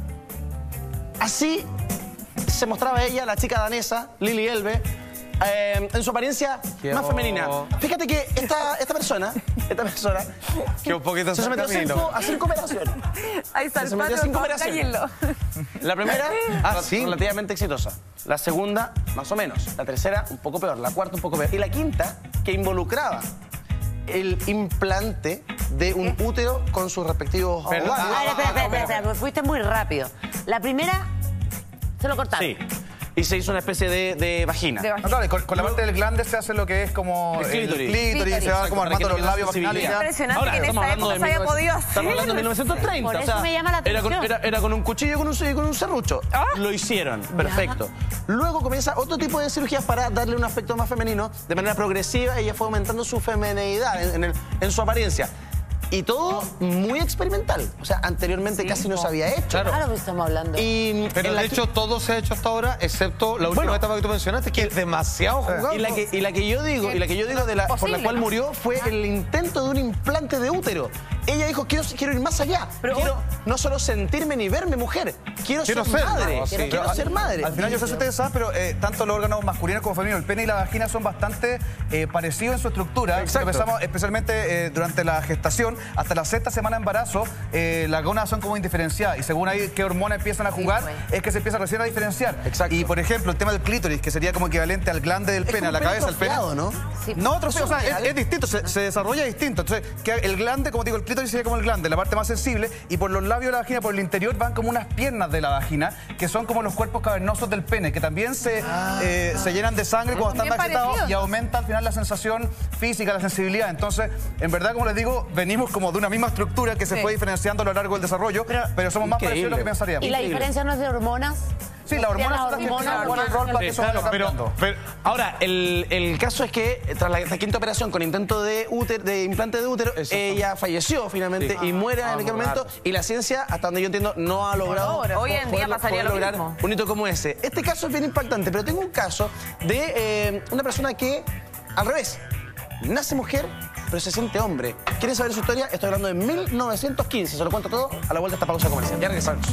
Así se mostraba ella, la chica danesa, Lili Elbe, en su apariencia más femenina. Fíjate que esta persona que un poquito se sometió a 5 operaciones. Ahí está, se sometió a 5 operaciones. La primera, relativamente exitosa. La segunda, más o menos. La tercera, un poco peor. La cuarta, un poco peor. Y la quinta, que involucraba el implante de un útero con sus respectivos ovarios. Espera, fuiste muy rápido. La primera, se lo cortaron. Sí. Y se hizo una especie de vagina. Claro, con la parte del glande se hace lo que es como el clítoris, se va como armando los labios vaginales. Impresionante. Ahora, que en esa época se haya podido hacer. Estamos hablando de 1930. Por eso me llama la atención. Era con un cuchillo y con un serrucho. Lo hicieron, perfecto. Luego comienza otro tipo de cirugías para darle un aspecto más femenino. De manera progresiva, ella fue aumentando su femineidad en su apariencia. Y todo muy experimental. O sea, anteriormente casi no se había hecho. Claro, que estamos hablando. Pero de hecho todo se ha hecho hasta ahora, excepto la última etapa que tú mencionaste, que es demasiado jugado. Y la que yo digo por la cual murió fue el intento de un implante de útero. Ella dijo, quiero ir más allá. Quiero no solo sentirme ni verme mujer, quiero ser madre. Quiero ser madre. Al final, yo sé si ustedes saben, pero tanto los órganos masculinos como femeninos, el pene y la vagina son bastante parecidos en su estructura. Empezamos, especialmente durante la gestación, hasta la 6ª semana de embarazo, las gónadas son como indiferenciadas. Y según ahí qué hormonas empiezan a jugar, es que se empieza recién a diferenciar. Y por ejemplo, el tema del clítoris, que sería como equivalente al glande del pene, a la cabeza del pene. ¿No? No, o sea, es distinto, se desarrolla distinto. Entonces, el glande, como digo, el clítoris sería como el glande, la parte más sensible, y por los labios de la vagina, por el interior, van como unas piernas de la vagina, que son como los cuerpos cavernosos del pene, que también se llenan de sangre cuando están agitados y aumenta al final la sensación física, la sensibilidad. Entonces, en verdad, como les digo, venimos como de una misma estructura que se fue diferenciando a lo largo del desarrollo, pero somos más parecidos de lo que pensaríamos. ¿Y la diferencia no es de hormonas? Sí, las hormonas son las que juegan el rol para que eso vaya cambiando. Ahora, el caso es que tras la 5ª operación con intento de implante de útero, ella falleció finalmente y muere en aquel momento. Y la ciencia, hasta donde yo entiendo, no ha logrado hoy en día pasaría lo mismo. Un hito como ese. Este caso es bien impactante, pero tengo un caso de una persona que, al revés, nace mujer, pero se siente hombre. ¿Quieren saber su historia? Estoy hablando de 1915. Se lo cuento todo a la vuelta de esta pausa comercial. Ya regresamos.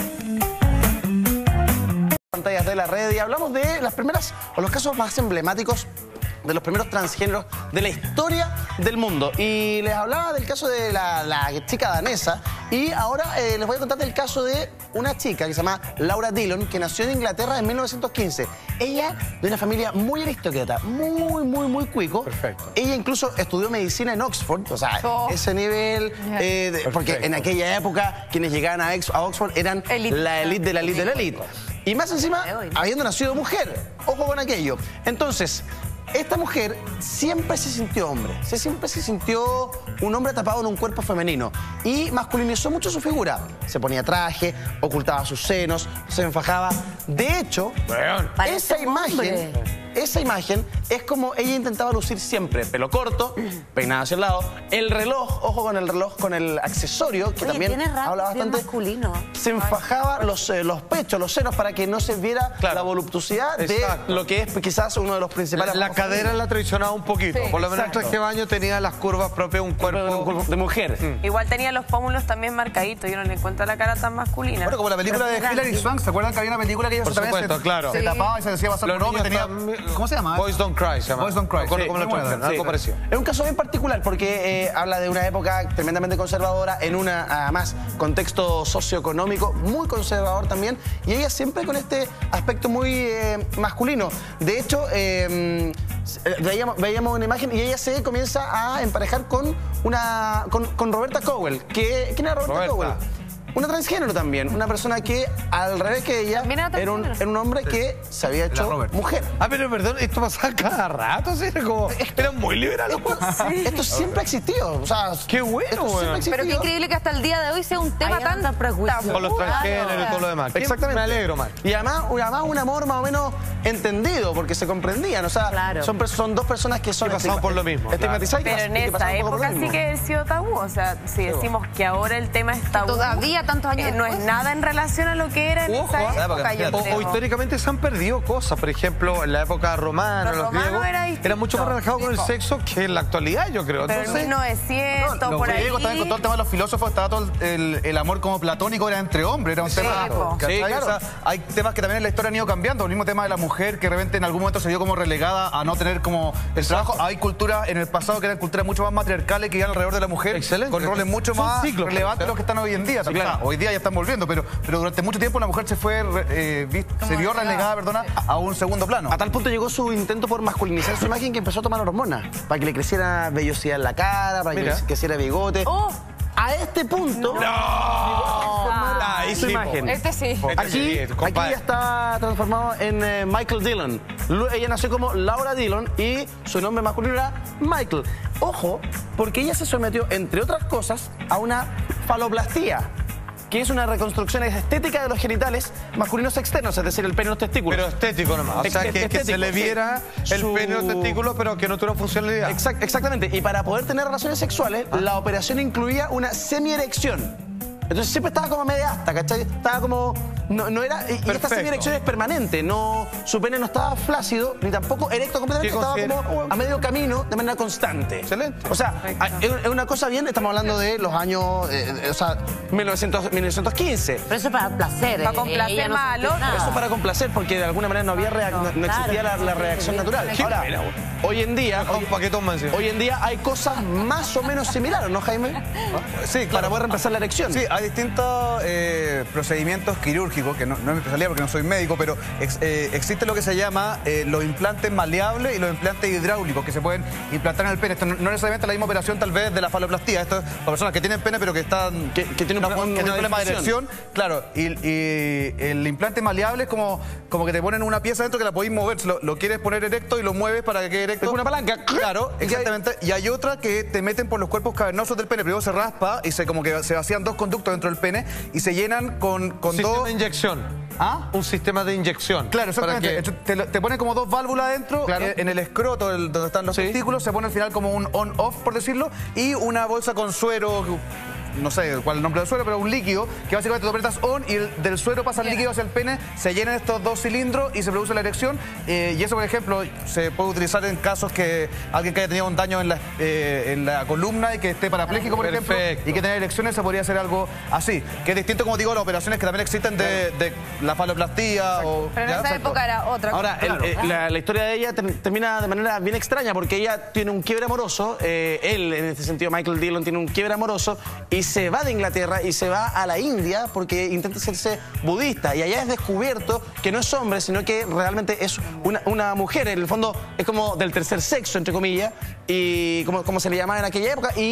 Pantallas de la red y hablamos de las primeras o los casos más emblemáticos de los primeros transgéneros de la historia del mundo. Y les hablaba del caso de la chica danesa y ahora les voy a contar del caso de una chica que se llama Laura Dillon, que nació en Inglaterra en 1915. Ella de una familia muy aristócrata, muy cuico. Perfecto. Ella incluso estudió medicina en Oxford, o sea, ese nivel, porque en aquella época quienes llegaban a Oxford eran la élite de la élite de la élite. Y más encima, habiendo nacido mujer. Ojo con aquello. Entonces, esta mujer siempre se sintió hombre, siempre se sintió un hombre tapado en un cuerpo femenino y masculinizó mucho su figura. Se ponía traje, ocultaba sus senos, se enfajaba. De hecho, esa imagen esa imagen es como ella intentaba lucir siempre. Pelo corto, peinada hacia el lado, el reloj, ojo con el reloj, con el accesorio, que también habla bastante. Masculino. Se enfajaba los pechos, los senos, para que no se viera la voluptuosidad de lo que es quizás uno de los principales. La cadera la traicionaba un poquito. Por lo menos el traje de baño tenía las curvas propias de un cuerpo de mujer. Igual tenía los pómulos también marcaditos. Yo no le encuentro la cara tan masculina. Bueno, como la película de Hilary Swank, ¿se acuerdan que había una película que ella se tapaba y se decía pasar por hombre? Tenía... ¿Cómo se llama? Boys Don't Cry se llama. Boys Don't Cry. Algo parecido. Es un caso bien particular porque habla de una época tremendamente conservadora, en además, contexto socioeconómico muy conservador también, y ella siempre con este aspecto muy masculino. De hecho, veíamos una imagen y ella se comienza a emparejar con Roberta Cowell. ¿Quién era Roberta Cowell? Una transgénero también, una persona que, al revés que ella, era un hombre que se había hecho mujer. Pero perdón, esto pasaba cada rato, ¿sí? Eran muy liberales. Esto siempre ha existido. O sea, qué bueno, pero qué increíble que hasta el día de hoy sea un tema tan con los transgéneros y todo lo demás. Exactamente. Me alegro, man. Y además un amor más o menos entendido, porque se comprendían. O sea, son dos personas que son pasaban por lo mismo. Estigmatizadas. Pero en esa época sí que ha sido tabú. O sea, si decimos que ahora el tema es tabú, todavía tantos años no es nada en relación a lo que era en esa época. O históricamente se han perdido cosas. Por ejemplo, en la época romana, los griegos eran mucho más relajados con el sexo que en la actualidad, yo creo. Pero en 1900, por ahí. Los griegos también, con todo el tema de los filósofos, estaba todo el amor como platónico, era entre hombres, era un tema... Sí, claro. O sea, hay temas que también en la historia han ido cambiando. El mismo tema de la mujer, que de repente en algún momento se vio como relegada a no tener como el trabajo. Hay culturas en el pasado que eran culturas mucho más matriarcales que iban alrededor de la mujer. Excelente. Con roles mucho más relevantes de los que están hoy en día. Hoy día ya están volviendo, pero durante mucho tiempo la mujer se vio relegada, a un segundo plano. A tal punto llegó su intento por masculinizar su imagen que empezó a tomar hormonas para que le creciera vellosidad en la cara, para que le creciera bigote. A este punto su imagen. Aquí ya está transformado en Michael Dillon. Ella nació como Laura Dillon y su nombre masculino era Michael. Ojo, porque ella se sometió, entre otras cosas, a una faloplastía, que es una reconstrucción estética de los genitales masculinos externos, es decir, el pene y los testículos. Pero estético nomás, o sea, que se le viera el pene y los testículos, pero que no tuviera funcionalidad. Exactamente, y para poder tener relaciones sexuales, la operación incluía una semierección. Entonces siempre estaba como media hasta, ¿cachai? Estaba como... No era... Y esta semierección es permanente. Su pene no estaba flácido, ni tampoco erecto completamente. Estaba como a medio camino, de manera constante. Excelente. O sea, es una cosa bien... Estamos hablando de los años... o sea, 1915. Pero eso para placer. Para complacer más al otro. Eso para complacer, porque de alguna manera no existía la reacción natural. Ahora, hoy en día... Hoy en día hay cosas más o menos similares, ¿no, Jaime? Sí, para poder reemplazar la erección. Sí, hay distintos procedimientos quirúrgicos, que no es mi especialidad porque no soy médico, pero existe lo que se llama los implantes maleables y los implantes hidráulicos que se pueden implantar en el pene. Esto no necesariamente la misma operación tal vez de la faloplastía. Esto es para personas que tienen pene pero que tienen un problema de erección. Claro, y el implante maleable es como que te ponen una pieza dentro que la podéis mover. Lo quieres poner erecto y lo mueves para que quede erecto. Es una palanca. Claro, exactamente. Y hay otra que te meten por los cuerpos cavernosos del pene. Primero se raspa y como que se vacían dos conductos dentro del pene y se llenan con sistema de inyección. Un sistema de inyección. Claro, exactamente. Te ponen como dos válvulas adentro, en el escroto donde están los testículos, se pone al final como un on-off, por decirlo, y una bolsa con suero, no sé cuál es el nombre del suero, pero un líquido que básicamente tú apretas on y del suero pasa el líquido hacia el pene, se llenan estos dos cilindros y se produce la erección. Y eso, por ejemplo, se puede utilizar en casos que alguien que haya tenido un daño en la columna y que esté parapléjico, por ejemplo, y que tenga erecciones, se podría hacer algo así. Que es distinto, como digo, a las operaciones que también existen de la faloplastía. Pero en esa época era otra cosa. Ahora, la historia de ella termina de manera bien extraña porque ella tiene un quiebre amoroso. Él, en este sentido, Michael Dillon, tiene un quiebre amoroso y se va de Inglaterra y se va a la India porque intenta hacerse budista, y allá es descubierto que no es hombre, sino que realmente es una mujer. En el fondo es como del tercer sexo, entre comillas, y como se le llamaba en aquella época, y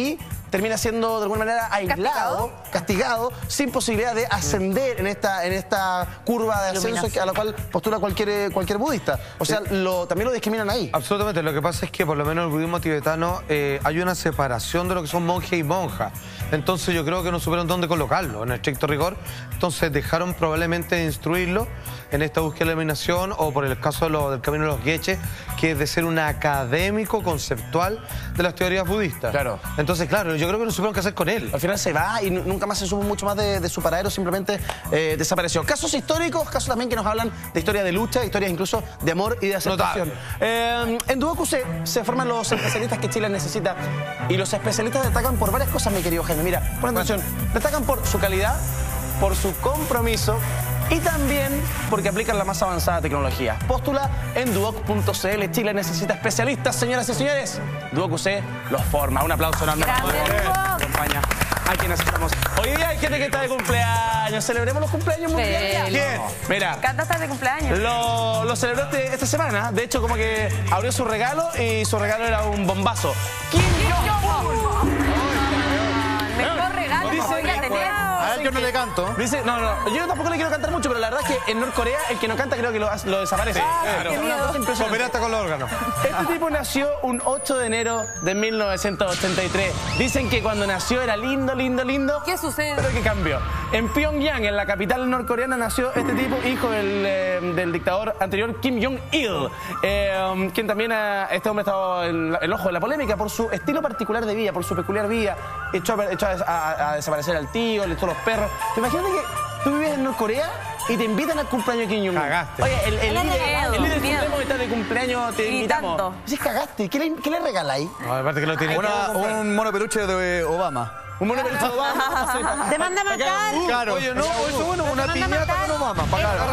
termina siendo de alguna manera aislado, castigado, sin posibilidad de ascender en esta curva de ascenso a la cual postula cualquier budista. O sea, también lo discriminan ahí. Absolutamente. Lo que pasa es que por lo menos en el budismo tibetano hay una separación de lo que son monjes y monjas. Entonces yo creo que no supieron dónde colocarlo, en estricto rigor. Entonces dejaron probablemente de instruirlo en esta búsqueda de la iluminación, o por el caso del camino de los Geshe, que es de ser un académico conceptual de las teorías budistas. Claro. Entonces, claro, yo creo que no supieron qué hacer con él. Al final se va y nunca más se supo mucho más de su paradero, simplemente desapareció. Casos históricos, casos también que nos hablan de historia de lucha, historias incluso de amor y de aceptación. En Duoku se forman los especialistas que Chile necesita, y los especialistas destacan por varias cosas, mi querido Jaime. Mira, pon atención, destacan por su calidad, por su compromiso y también porque aplican la más avanzada tecnología. Póstula en duoc.cl. Chile necesita especialistas, señoras y señores. Duoc UC los forma. Un aplauso enorme. Acompaña a quienes estamos. Hoy día hay gente que está de cumpleaños. ¿Celebremos los cumpleaños mundiales? ¿Quién? Mira, Canta está de cumpleaños. lo celebró esta semana. De hecho, como que abrió su regalo y su regalo era un bombazo. Kim Jong-un. Mejor regalo que podría tener. A él yo no le canto. Dice, no, yo tampoco le quiero cantar mucho, pero la verdad es que en Norcorea el que no canta creo que lo desaparece. Qué miedo. Cooperaste con los órganos. Este tipo nació un 8 de enero de 1983. Dicen que cuando nació era lindo. ¿Qué sucede? Pero que cambió. En Pyongyang, en la capital norcoreana, nació este tipo, hijo del dictador anterior Kim Jong-il, quien también este hombre ha estado en el ojo de la polémica por su estilo particular de vida, por su peculiar vida. Echó a desaparecer al tío, le echó los perros. Imagínate que tú vives en Norcorea y te invitan al cumpleaños de Kim Jong-un. Cagaste. Oye, el líder supremo está de cumpleaños, te invitamos. tanto. Sí, cagaste. ¿Qué le regaláis? No, aparte que lo tiene. Un mono peluche de Obama. Un mono peluche de Obama. ¡Te manda a matar! Claro. Oye, no, eso bueno, una piñata con Obama.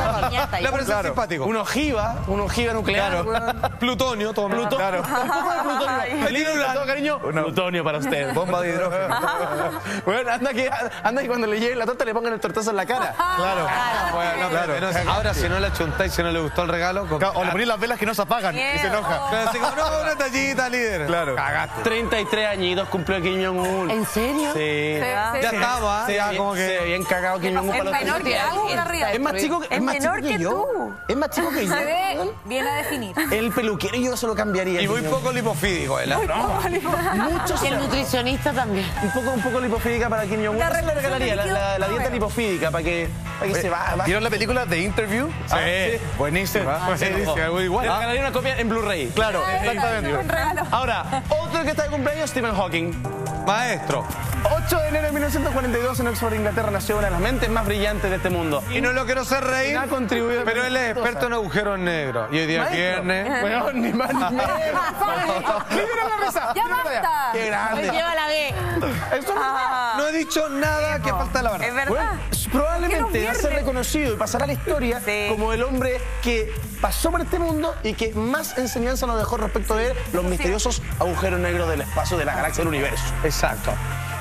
La prensa simpático. Un ojiva nuclear. Plutonio, todo Plutonio. Claro. Un poco de plutonio. Feliz todo, cariño. Plutonio para usted. Bomba de hidrógeno. Bueno, anda que cuando le llegue la torta le pongan el tortazo en la cara. Claro. Bueno, claro. Ahora, si no la chuntáis, si no le gustó el regalo... O le ponís las velas que no se apagan y se enoja. Así como, no, una tallita, líder. Claro. Cagaste. 33 añitos cumplió Kim Jong-un. ¿En serio? Sí. Ya estaba, ya como que... bien cagado Kim Jong-un Es para los menor que tú, arriba. Es más chico Es menor que yo. tú. Es más chico que yo. Se ve bien a definir. El peluquero yo se lo cambiaría. Y muy Kim Jong-un. poco lipofídico, él. Muchos. El nutricionista también. Un poco lipofídica para Kim Jong-un. Eso le regalaría, la dieta lipofídica, para que se va. ¿Vieron la película The Interview? Sí. Buenísima. Igual. Le regalaría una copia en Blu-ray. Claro, exactamente. Ahora, otro que está de cumpleaños, Stephen Hawking. Maestro. 8 de enero de 1942 en Oxford, Inglaterra, nació una de las mentes más brillantes de este mundo. Y no lo quiero hacer reír, Ha contribuido pero él es experto en agujeros negros. Y hoy día es viernes. Bueno, ni más ni menos. ¡Libera la mesa! ¡Ya basta! ¡Qué grande! Lleva la B. Eso No he dicho nada que falta la verdad. Es verdad. Bueno, probablemente va a ser reconocido y pasará a la historia como el hombre que pasó por este mundo y que más enseñanza nos dejó respecto de los misteriosos agujeros negros del espacio, de la galaxia, del universo. Exacto.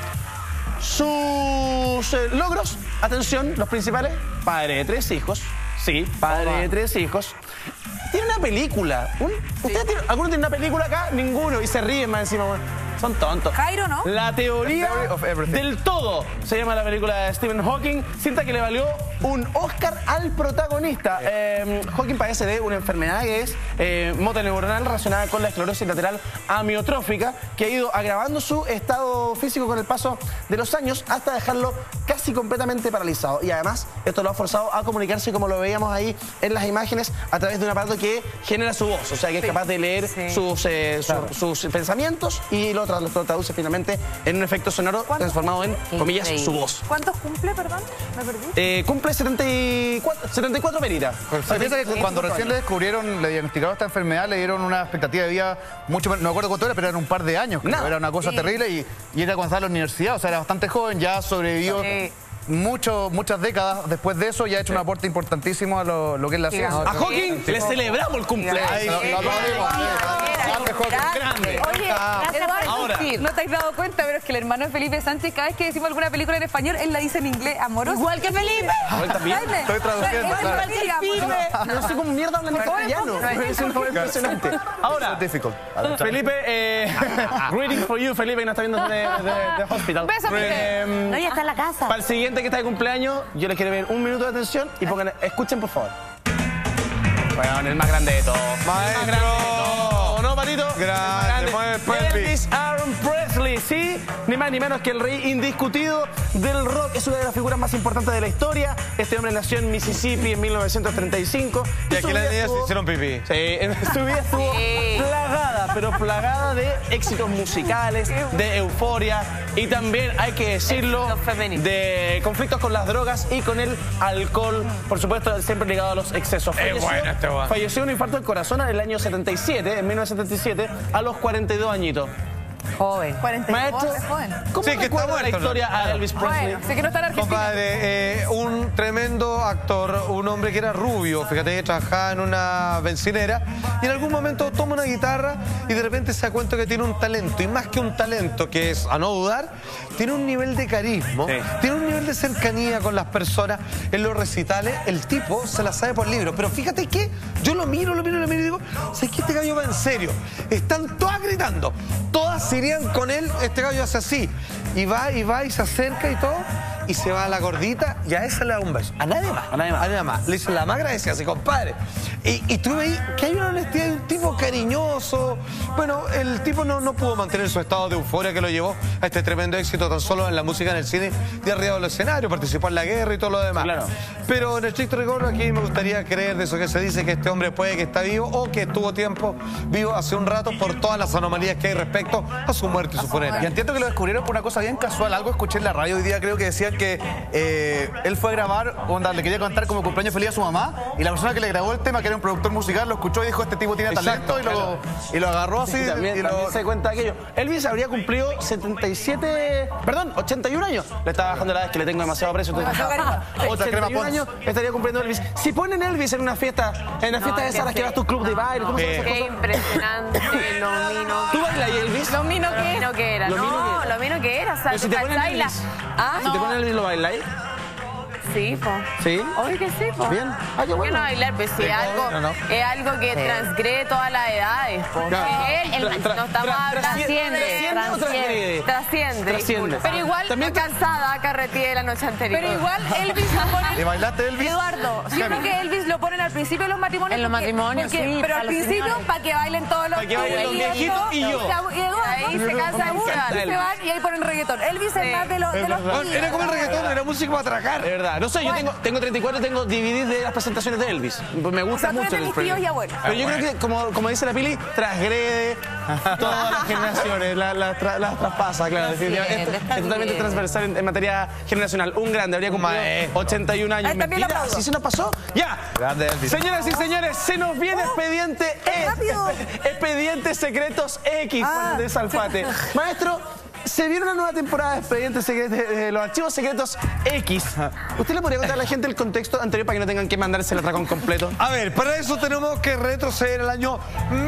Sus logros, atención, los principales: padre de 3 hijos. Sí, padre de 3 hijos. Tiene una película. ¿Alguno tiene una película acá? Ninguno. Y se ríen más encima. Son tontos. Jairo, ¿no? La teoría Theory of Everything. del todo se llama la película de Stephen Hawking. Cinta que le valió un Oscar al protagonista. Hawking padece de una enfermedad que es motoneuronal relacionada con la esclerosis lateral amiotrófica, que ha ido agravando su estado físico con el paso de los años hasta dejarlo casi completamente paralizado. Y además esto lo ha forzado a comunicarse, como lo veíamos ahí en las imágenes, a través de un aparato que genera su voz. O sea, que es capaz de leer sus pensamientos y lo traduce finalmente en un efecto sonoro transformado en, comillas, su voz. ¿Cuántos cumple, perdón? Me perdí. Cumple 74 peritas. Piensa que cuando recién le descubrieron, le diagnosticaron esta enfermedad, le dieron una expectativa de vida mucho menos, no me acuerdo cuánto era, pero era un par de años. Era una cosa terrible y era cuando estaba en la universidad, o sea, era bastante joven, ya sobrevivió muchas décadas después de eso y ha hecho un aporte importantísimo a lo que es la ciencia. A Hawking le celebramos el cumpleaños. Lo aplaudimos. grande. Oye, Eduardo, no te has dado cuenta, pero es que el hermano de Felipe Sánchez, cada vez que decimos alguna película en español, él la dice en inglés, amoroso. Igual que Felipe. Estoy traduciendo. No sé cómo mierda hablan en castellano. Es impresionante. Ahora, Felipe, reading for you, Felipe, que nos está viendo de hospital. Beso, Felipe. No, ya está en la casa. Para el siguiente que está de cumpleaños, yo les quiero ver 1 minuto de atención y pongan, escuchen por favor. Bueno, el más grande de todos. Maestro. ¿No, Patito? Grande, Elvis Aaron Presley, sí, ni más ni menos que el rey indiscutido del rock. Es una de las figuras más importantes de la historia. Este hombre nació en Mississippi en 1935. Y aquí las niñas se hicieron pipí. Sí, en su vida estuvo plagada, pero plagada de éxitos musicales, de euforia y también, hay que decirlo, de conflictos con las drogas y con el alcohol. Por supuesto, siempre ligado a los excesos. Falleció de un infarto del corazón en el año 77, en 1977, a los 42 añitos. Joven. 42, Maestro, joven. ¿cómo Sí, que está recuerda la muerto, historia a Elvis Presley? Bueno, sé que no está en Argentina. Compadre, un tremendo actor, un hombre que era rubio, fíjate que trabajaba en una bencinera y en algún momento toma una guitarra y de repente se da cuenta que tiene un talento, y más que un talento, que es a no dudar, tiene un nivel de carisma, tiene un nivel de cercanía con las personas. En los recitales el tipo se la sabe por libro, pero fíjate que yo lo miro y digo, ¿sabes qué? Este gallo va en serio, están todas gritando, todas se irían con él, este gallo hace así, y va y se acerca y todo, y se va a la gordita y a esa le da un beso. A nadie más. A nadie más. Le dice la más agradecida, así, compadre. Y tú veis que hay una honestidad de un tipo cariñoso. Bueno, el tipo no pudo mantener su estado de euforia que lo llevó a este tremendo éxito tan solo en la música, en el cine y arriba del escenario. Participó en la guerra y todo lo demás. Claro. Pero en el estricto rigor aquí me gustaría creer de eso que se dice, que este hombre puede que está vivo o que estuvo tiempo vivo hace un rato por todas las anomalías que hay respecto a su muerte y su funeral. Y entiendo que lo descubrieron por una cosa bien casual. Algo escuché en la radio hoy día, creo que decían que él fue a grabar, le quería contar como cumpleaños feliz a su mamá, y la persona que le grabó el tema, que era un productor musical, lo escuchó y dijo, este tipo tiene talento, y lo agarró así. También se cuenta aquello. Elvis habría cumplido 81 años. Le estaba bajando la edad, que le tengo demasiado aprecio. 81 años estaría cumpliendo Elvis. Si ponen Elvis en una fiesta, de esas las que vas a tu club de baile, ¿cómo se llama esa cosa? Qué impresionante, lo mino. ¿Tú bailas ahí, Elvis? Lo mino que era. No, lo mino que era. O sea, si te ponen Elvis, si te ponen Elvis, ¿lo bailáis? Sí, po. ¿Sí? Obvio que sí, po. Bien. ¿Por qué no bailar? Pues si es algo que transgrede todas las edades, po. No estamos hablando. Trasciende. Pero igual, también cansada, carreteé la noche anterior. Pero igual Elvis lo ponen... ¿Y bailaste, Elvis? Eduardo, siempre que Elvis lo ponen al principio de los matrimonios. En los matrimonios, sí. Pero al principio, para que bailen todos los... Para que bailen los viejitos y yo. Y ahí se cansa de se van y ahí ponen reggaetón. Elvis es más de los... Era como el reggaetón, era música para atracar. De verdad. No sé, yo tengo 34 y tengo DVDs de las presentaciones de Elvis. Me gusta mucho el tíos y abuelos. Pero yo creo que, como dice la Pili, transgrede todas las generaciones, las traspasa, claro. Definitivamente. Es totalmente transversal en materia generacional. Un grande, habría cumplido 81 años. Mentira, ¿sí se nos pasó? ¡Ya! Grande, Elvis. Señoras y señores, se nos viene Expedientes Secretos X de Salfate. Maestro, se viene una nueva temporada de Expedientes Secretos, de los Archivos Secretos X. ¿Usted le podría contar a la gente el contexto anterior para que no tengan que mandarse el atracón completo? A ver, para eso tenemos que retroceder al año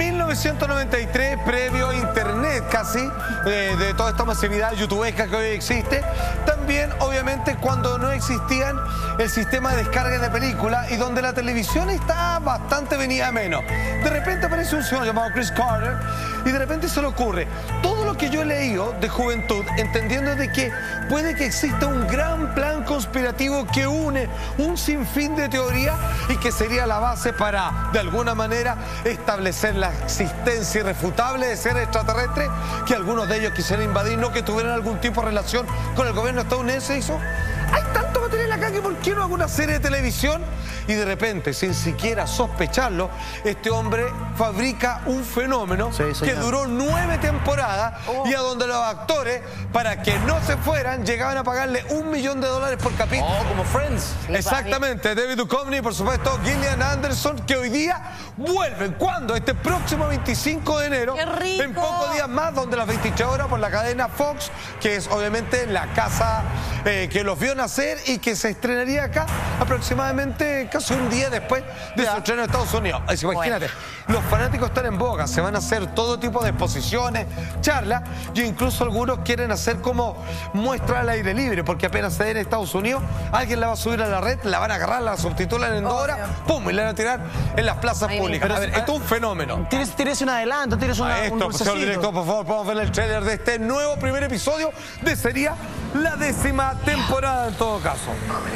1993, previo a Internet casi, de toda esta masividad youtubesca que hoy existe. También, obviamente, cuando no existían el sistema de descarga de películas y donde la televisión está bastante venida a menos. De repente aparece un señor llamado Chris Carter y de repente se le ocurre todo lo que yo he leído de juventud, entendiendo de que puede que exista un gran plan conspirativo que une un sinfín de teorías y que sería la base para, de alguna manera, establecer la existencia irrefutable de seres extraterrestres que algunos de ellos quisieran invadir, no que tuvieran algún tipo de relación con el gobierno estadounidense. Hay tanto material acá que ¿por qué no hago una serie de televisión? Y de repente, sin siquiera sospecharlo, este hombre fabrica un fenómeno que duró 9 temporadas y a donde los actores, para que no se fueran, llegaban a pagarle $1 millón por capítulo. Como Friends. Exactamente. David Duchovny, por supuesto, Gillian Anderson, que hoy día vuelven. ¿Cuándo? Este próximo 25 de enero. ¡Qué rico! En pocos días más, donde las 23 horas por la cadena Fox, que es obviamente la casa que los vio nacer y que se estrenaría acá aproximadamente casi un día después de su estreno en Estados Unidos. Así, imagínate, los fanáticos están en boga, se van a hacer todo tipo de exposiciones, charlas, y incluso algunos quieren hacer como muestra al aire libre, porque apenas se dé en Estados Unidos, alguien la va a subir a la red, la van a agarrar, la subtitulan en 2 horas, ¡pum! Y la van a tirar en las plazas públicas. A ver, esto es un fenómeno. Tienes un adelanto, tienes un señor director, por favor, podemos ver el trailer de este nuevo primer episodio de sería la 10ª temporada en todo caso.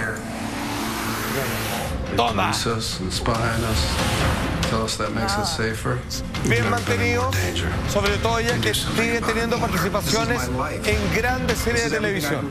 Toma. Bien mantenidos, sobre todo ella que sigue teniendo participaciones en grandes series de televisión.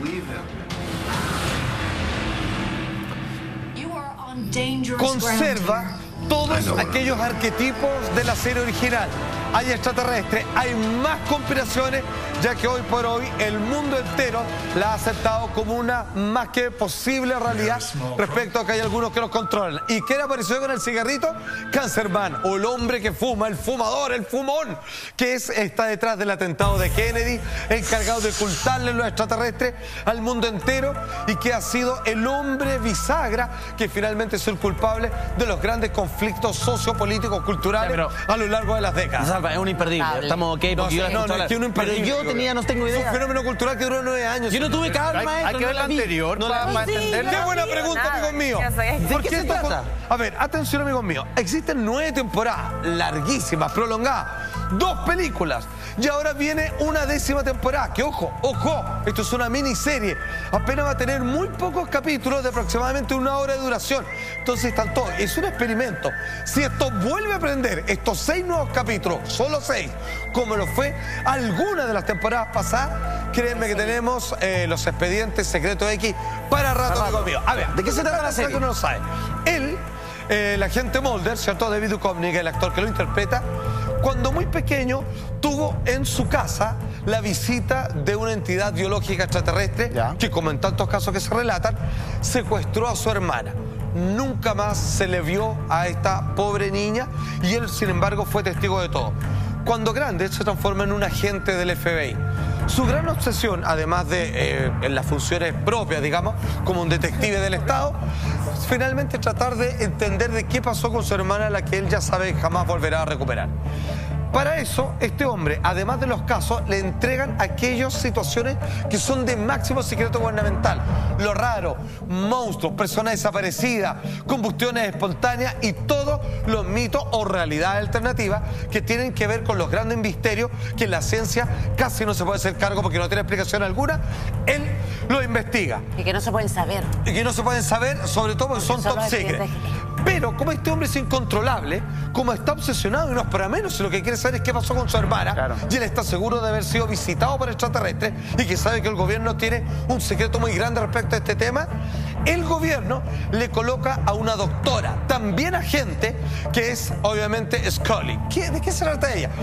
Conserva todos aquellos arquetipos de la serie original. Hay extraterrestres, hay más conspiraciones, ya que hoy por hoy el mundo entero la ha aceptado como una más que posible realidad respecto a que hay algunos que los controlan. ¿Y quién apareció con el cigarrito? Cancerman, o el hombre que fuma, el fumador, el fumón, que está detrás del atentado de Kennedy, encargado de ocultarle los extraterrestres al mundo entero, y que ha sido el hombre bisagra que finalmente es el culpable de los grandes conflictos sociopolíticos, culturales a lo largo de las décadas. Es un imperdible. Estamos ok, porque pero yo no tengo idea. Es un fenómeno cultural que duró 9 años. Yo no tuve cable, maestro. Hay que ver la anterior para entender. Qué buena pregunta, amigos míos. ¿De qué se trata? A ver, atención, amigos míos. Existen 9 temporadas larguísimas, prolongadas, 2 películas. Y ahora viene una 10ª temporada. Que ojo, esto es una miniserie. Apenas va a tener muy pocos capítulos de aproximadamente 1 hora de duración. Entonces están todos. Es un experimento. Si esto vuelve a prender estos 6 nuevos capítulos, solo 6, como lo fue alguna de las temporadas pasadas, créanme que tenemos los expedientes secretos X para rato, amigos míos. A ver, ¿de qué se trata la serie? Que no lo sabe. Él, el agente Mulder, ¿cierto? David Duchovny, el actor que lo interpreta, cuando muy pequeño tuvo en su casa la visita de una entidad biológica extraterrestre que, como en tantos casos que se relatan, secuestró a su hermana. Nunca más se le vio a esta pobre niña y él, sin embargo, fue testigo de todo. Cuando grande, se transforma en un agente del FBI. Su gran obsesión, además de en las funciones propias, digamos, como un detective del Estado, finalmente tratar de entender de qué pasó con su hermana, la que él ya sabe que jamás volverá a recuperar. Para eso, este hombre, además de los casos, le entregan aquellas situaciones que son de máximo secreto gubernamental. Lo raro, monstruos, personas desaparecidas, combustiones espontáneas y todos los mitos o realidades alternativas que tienen que ver con los grandes misterios que en la ciencia casi no se puede hacer cargo porque no tiene explicación alguna. Él lo investiga. Y que no se pueden saber. Y que no se pueden saber, sobre todo porque son top secret. Pero como este hombre es incontrolable, como está obsesionado y no es para menos, lo que quiere saber es qué pasó con su hermana, y él está seguro de haber sido visitado por extraterrestres y que sabe que el gobierno tiene un secreto muy grande respecto a este tema, el gobierno le coloca a una doctora, también agente, que es obviamente Scully. ¿De qué se trata ella?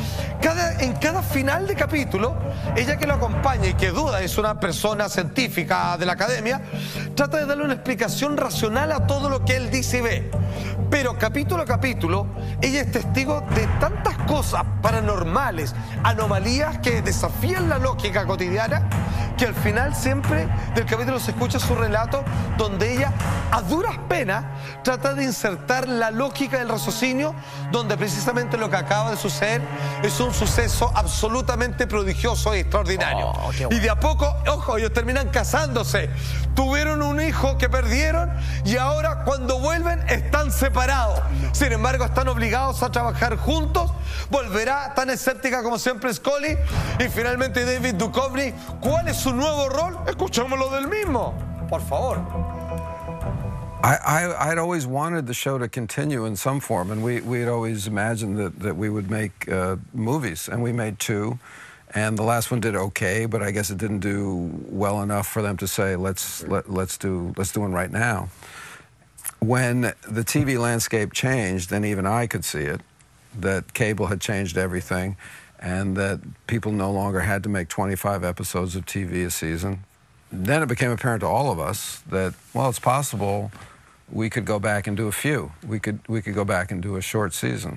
En cada final de capítulo, ella que lo acompaña y que duda, es una persona científica de la academia, trata de darle una explicación racional a todo lo que él dice y ve. Pero capítulo a capítulo, ella es testigo de tantas cosas paranormales, anomalías que desafían la lógica cotidiana, que al final siempre del capítulo se escucha su relato donde ella, a duras penas, trata de insertar la lógica del raciocinio, donde precisamente lo que acaba de suceder es un suceso absolutamente prodigioso y extraordinario. Y de a poco, ojo, ellos terminan casándose. Tuvieron un hijo que perdieron y ahora cuando vuelven están separados. Sin embargo, están obligados a trabajar juntos. Volverá tan escéptica como siempre Scully. Y finalmente David Duchovny, ¿cuál es su nuevo rol? Escuchémoslo del mismo, por favor. I'd always wanted the show to continue in some form, and we'd always imagined that we would make movies, and we made 2. And the last one did okay, but I guess it didn't do well enough for them to say, let's do one right now. When the TV landscape changed, and even I could see it, that cable had changed everything, and that people no longer had to make 25 episodes of TV a season, then it became apparent to all of us that, well, it's possible we could go back and do a few. We could go back and do a short season.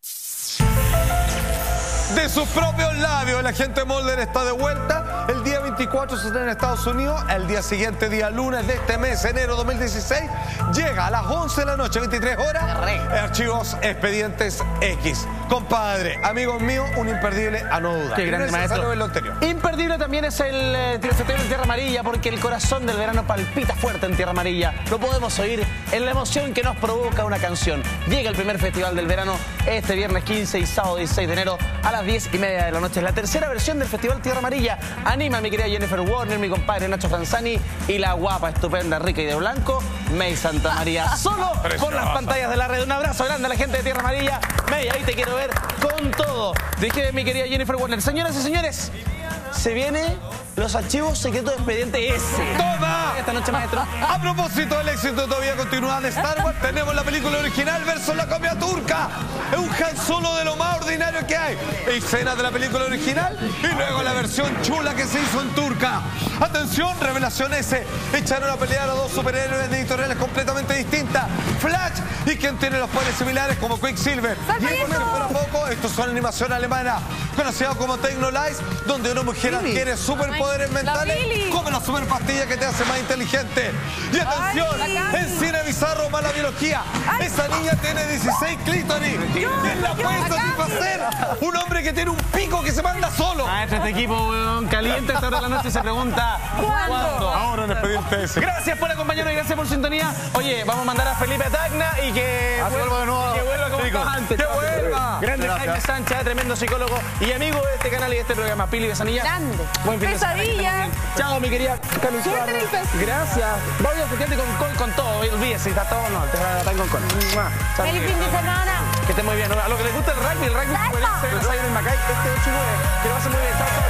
De sus propios labios, la gente Mulder está de vuelta. El día 24 se estrena en Estados Unidos. El día siguiente, día lunes de este mes, enero 2016, llega a las 11 de la noche, 23 horas, Archivos Expedientes X. Compadre, amigos míos, un imperdible a no dudar. Qué grande, maestro. Imperdible también es el Festival en Tierra Amarilla, porque el corazón del verano palpita fuerte en Tierra Amarilla. Lo podemos oír en la emoción que nos provoca una canción. Llega el primer Festival del Verano este viernes 15 y sábado 16 de enero a las 10:30 de la noche. Es la tercera versión del Festival Tierra Amarilla. Anima a mi querida Jennifer Warner, mi compadre Nacho Franzani y la guapa, estupenda, rica y de blanco, May Santa María. Solo por las pantallas de la red. Un abrazo grande a la gente de Tierra Amarilla. May, ahí te quiero ver con todo. Dije mi querida Jennifer Warner. Señoras y señores, se viene los Archivos Secretos de Expediente S. ¡Toma! Esta noche, maestro. A propósito del éxito todavía continuado de Star Wars, tenemos la película original versus la copia turca. Es un Han Solo de lo más ordinario que hay. Escenas de la película original y luego la versión chula que se hizo en turca. Atención, revelación S. Echaron a pelear a dos superhéroes de editoriales completamente distintas. Flash y quien tiene los poderes similares como Quicksilver. Y por menos fuera poco, estos son animación alemana, conocida como Technolize, donde una mujer adquiere superpoderes mentales como la super pastilla que te hace más inteligente. Y atención, en cine bizarro, mala biología. Esa niña tiene 16 clítoris. ¿Quién la puede satisfacer? Un hombre que tiene un pico que se manda solo. Maestro, este equipo, weón, caliente esta hora de la noche se pregunta ¿cuándo? Ahora en Expediente S. Gracias por acompañarnos y gracias por sintonía. Oye, vamos a mandar a Felipe Tacna y que vuelva de nuevo. Que vuelva como estaba antes. ¡Que vuelva! Grande Jaime Sánchez, tremendo psicólogo y amigo de este canal y de este programa. Pili Besanilla. Grande. Buen fin de semana. Chao, mi querida Cami. Suerte en el festival. Gracias. Voy a festejarte con todo. Olvídese, está todo no. Te va a dar con col. Feliz fin de semana. Que esté muy bien. A lo que les gusta el rugby puede ser en el Macay este 8 y 9. Que lo va a hacer muy bien. Chao.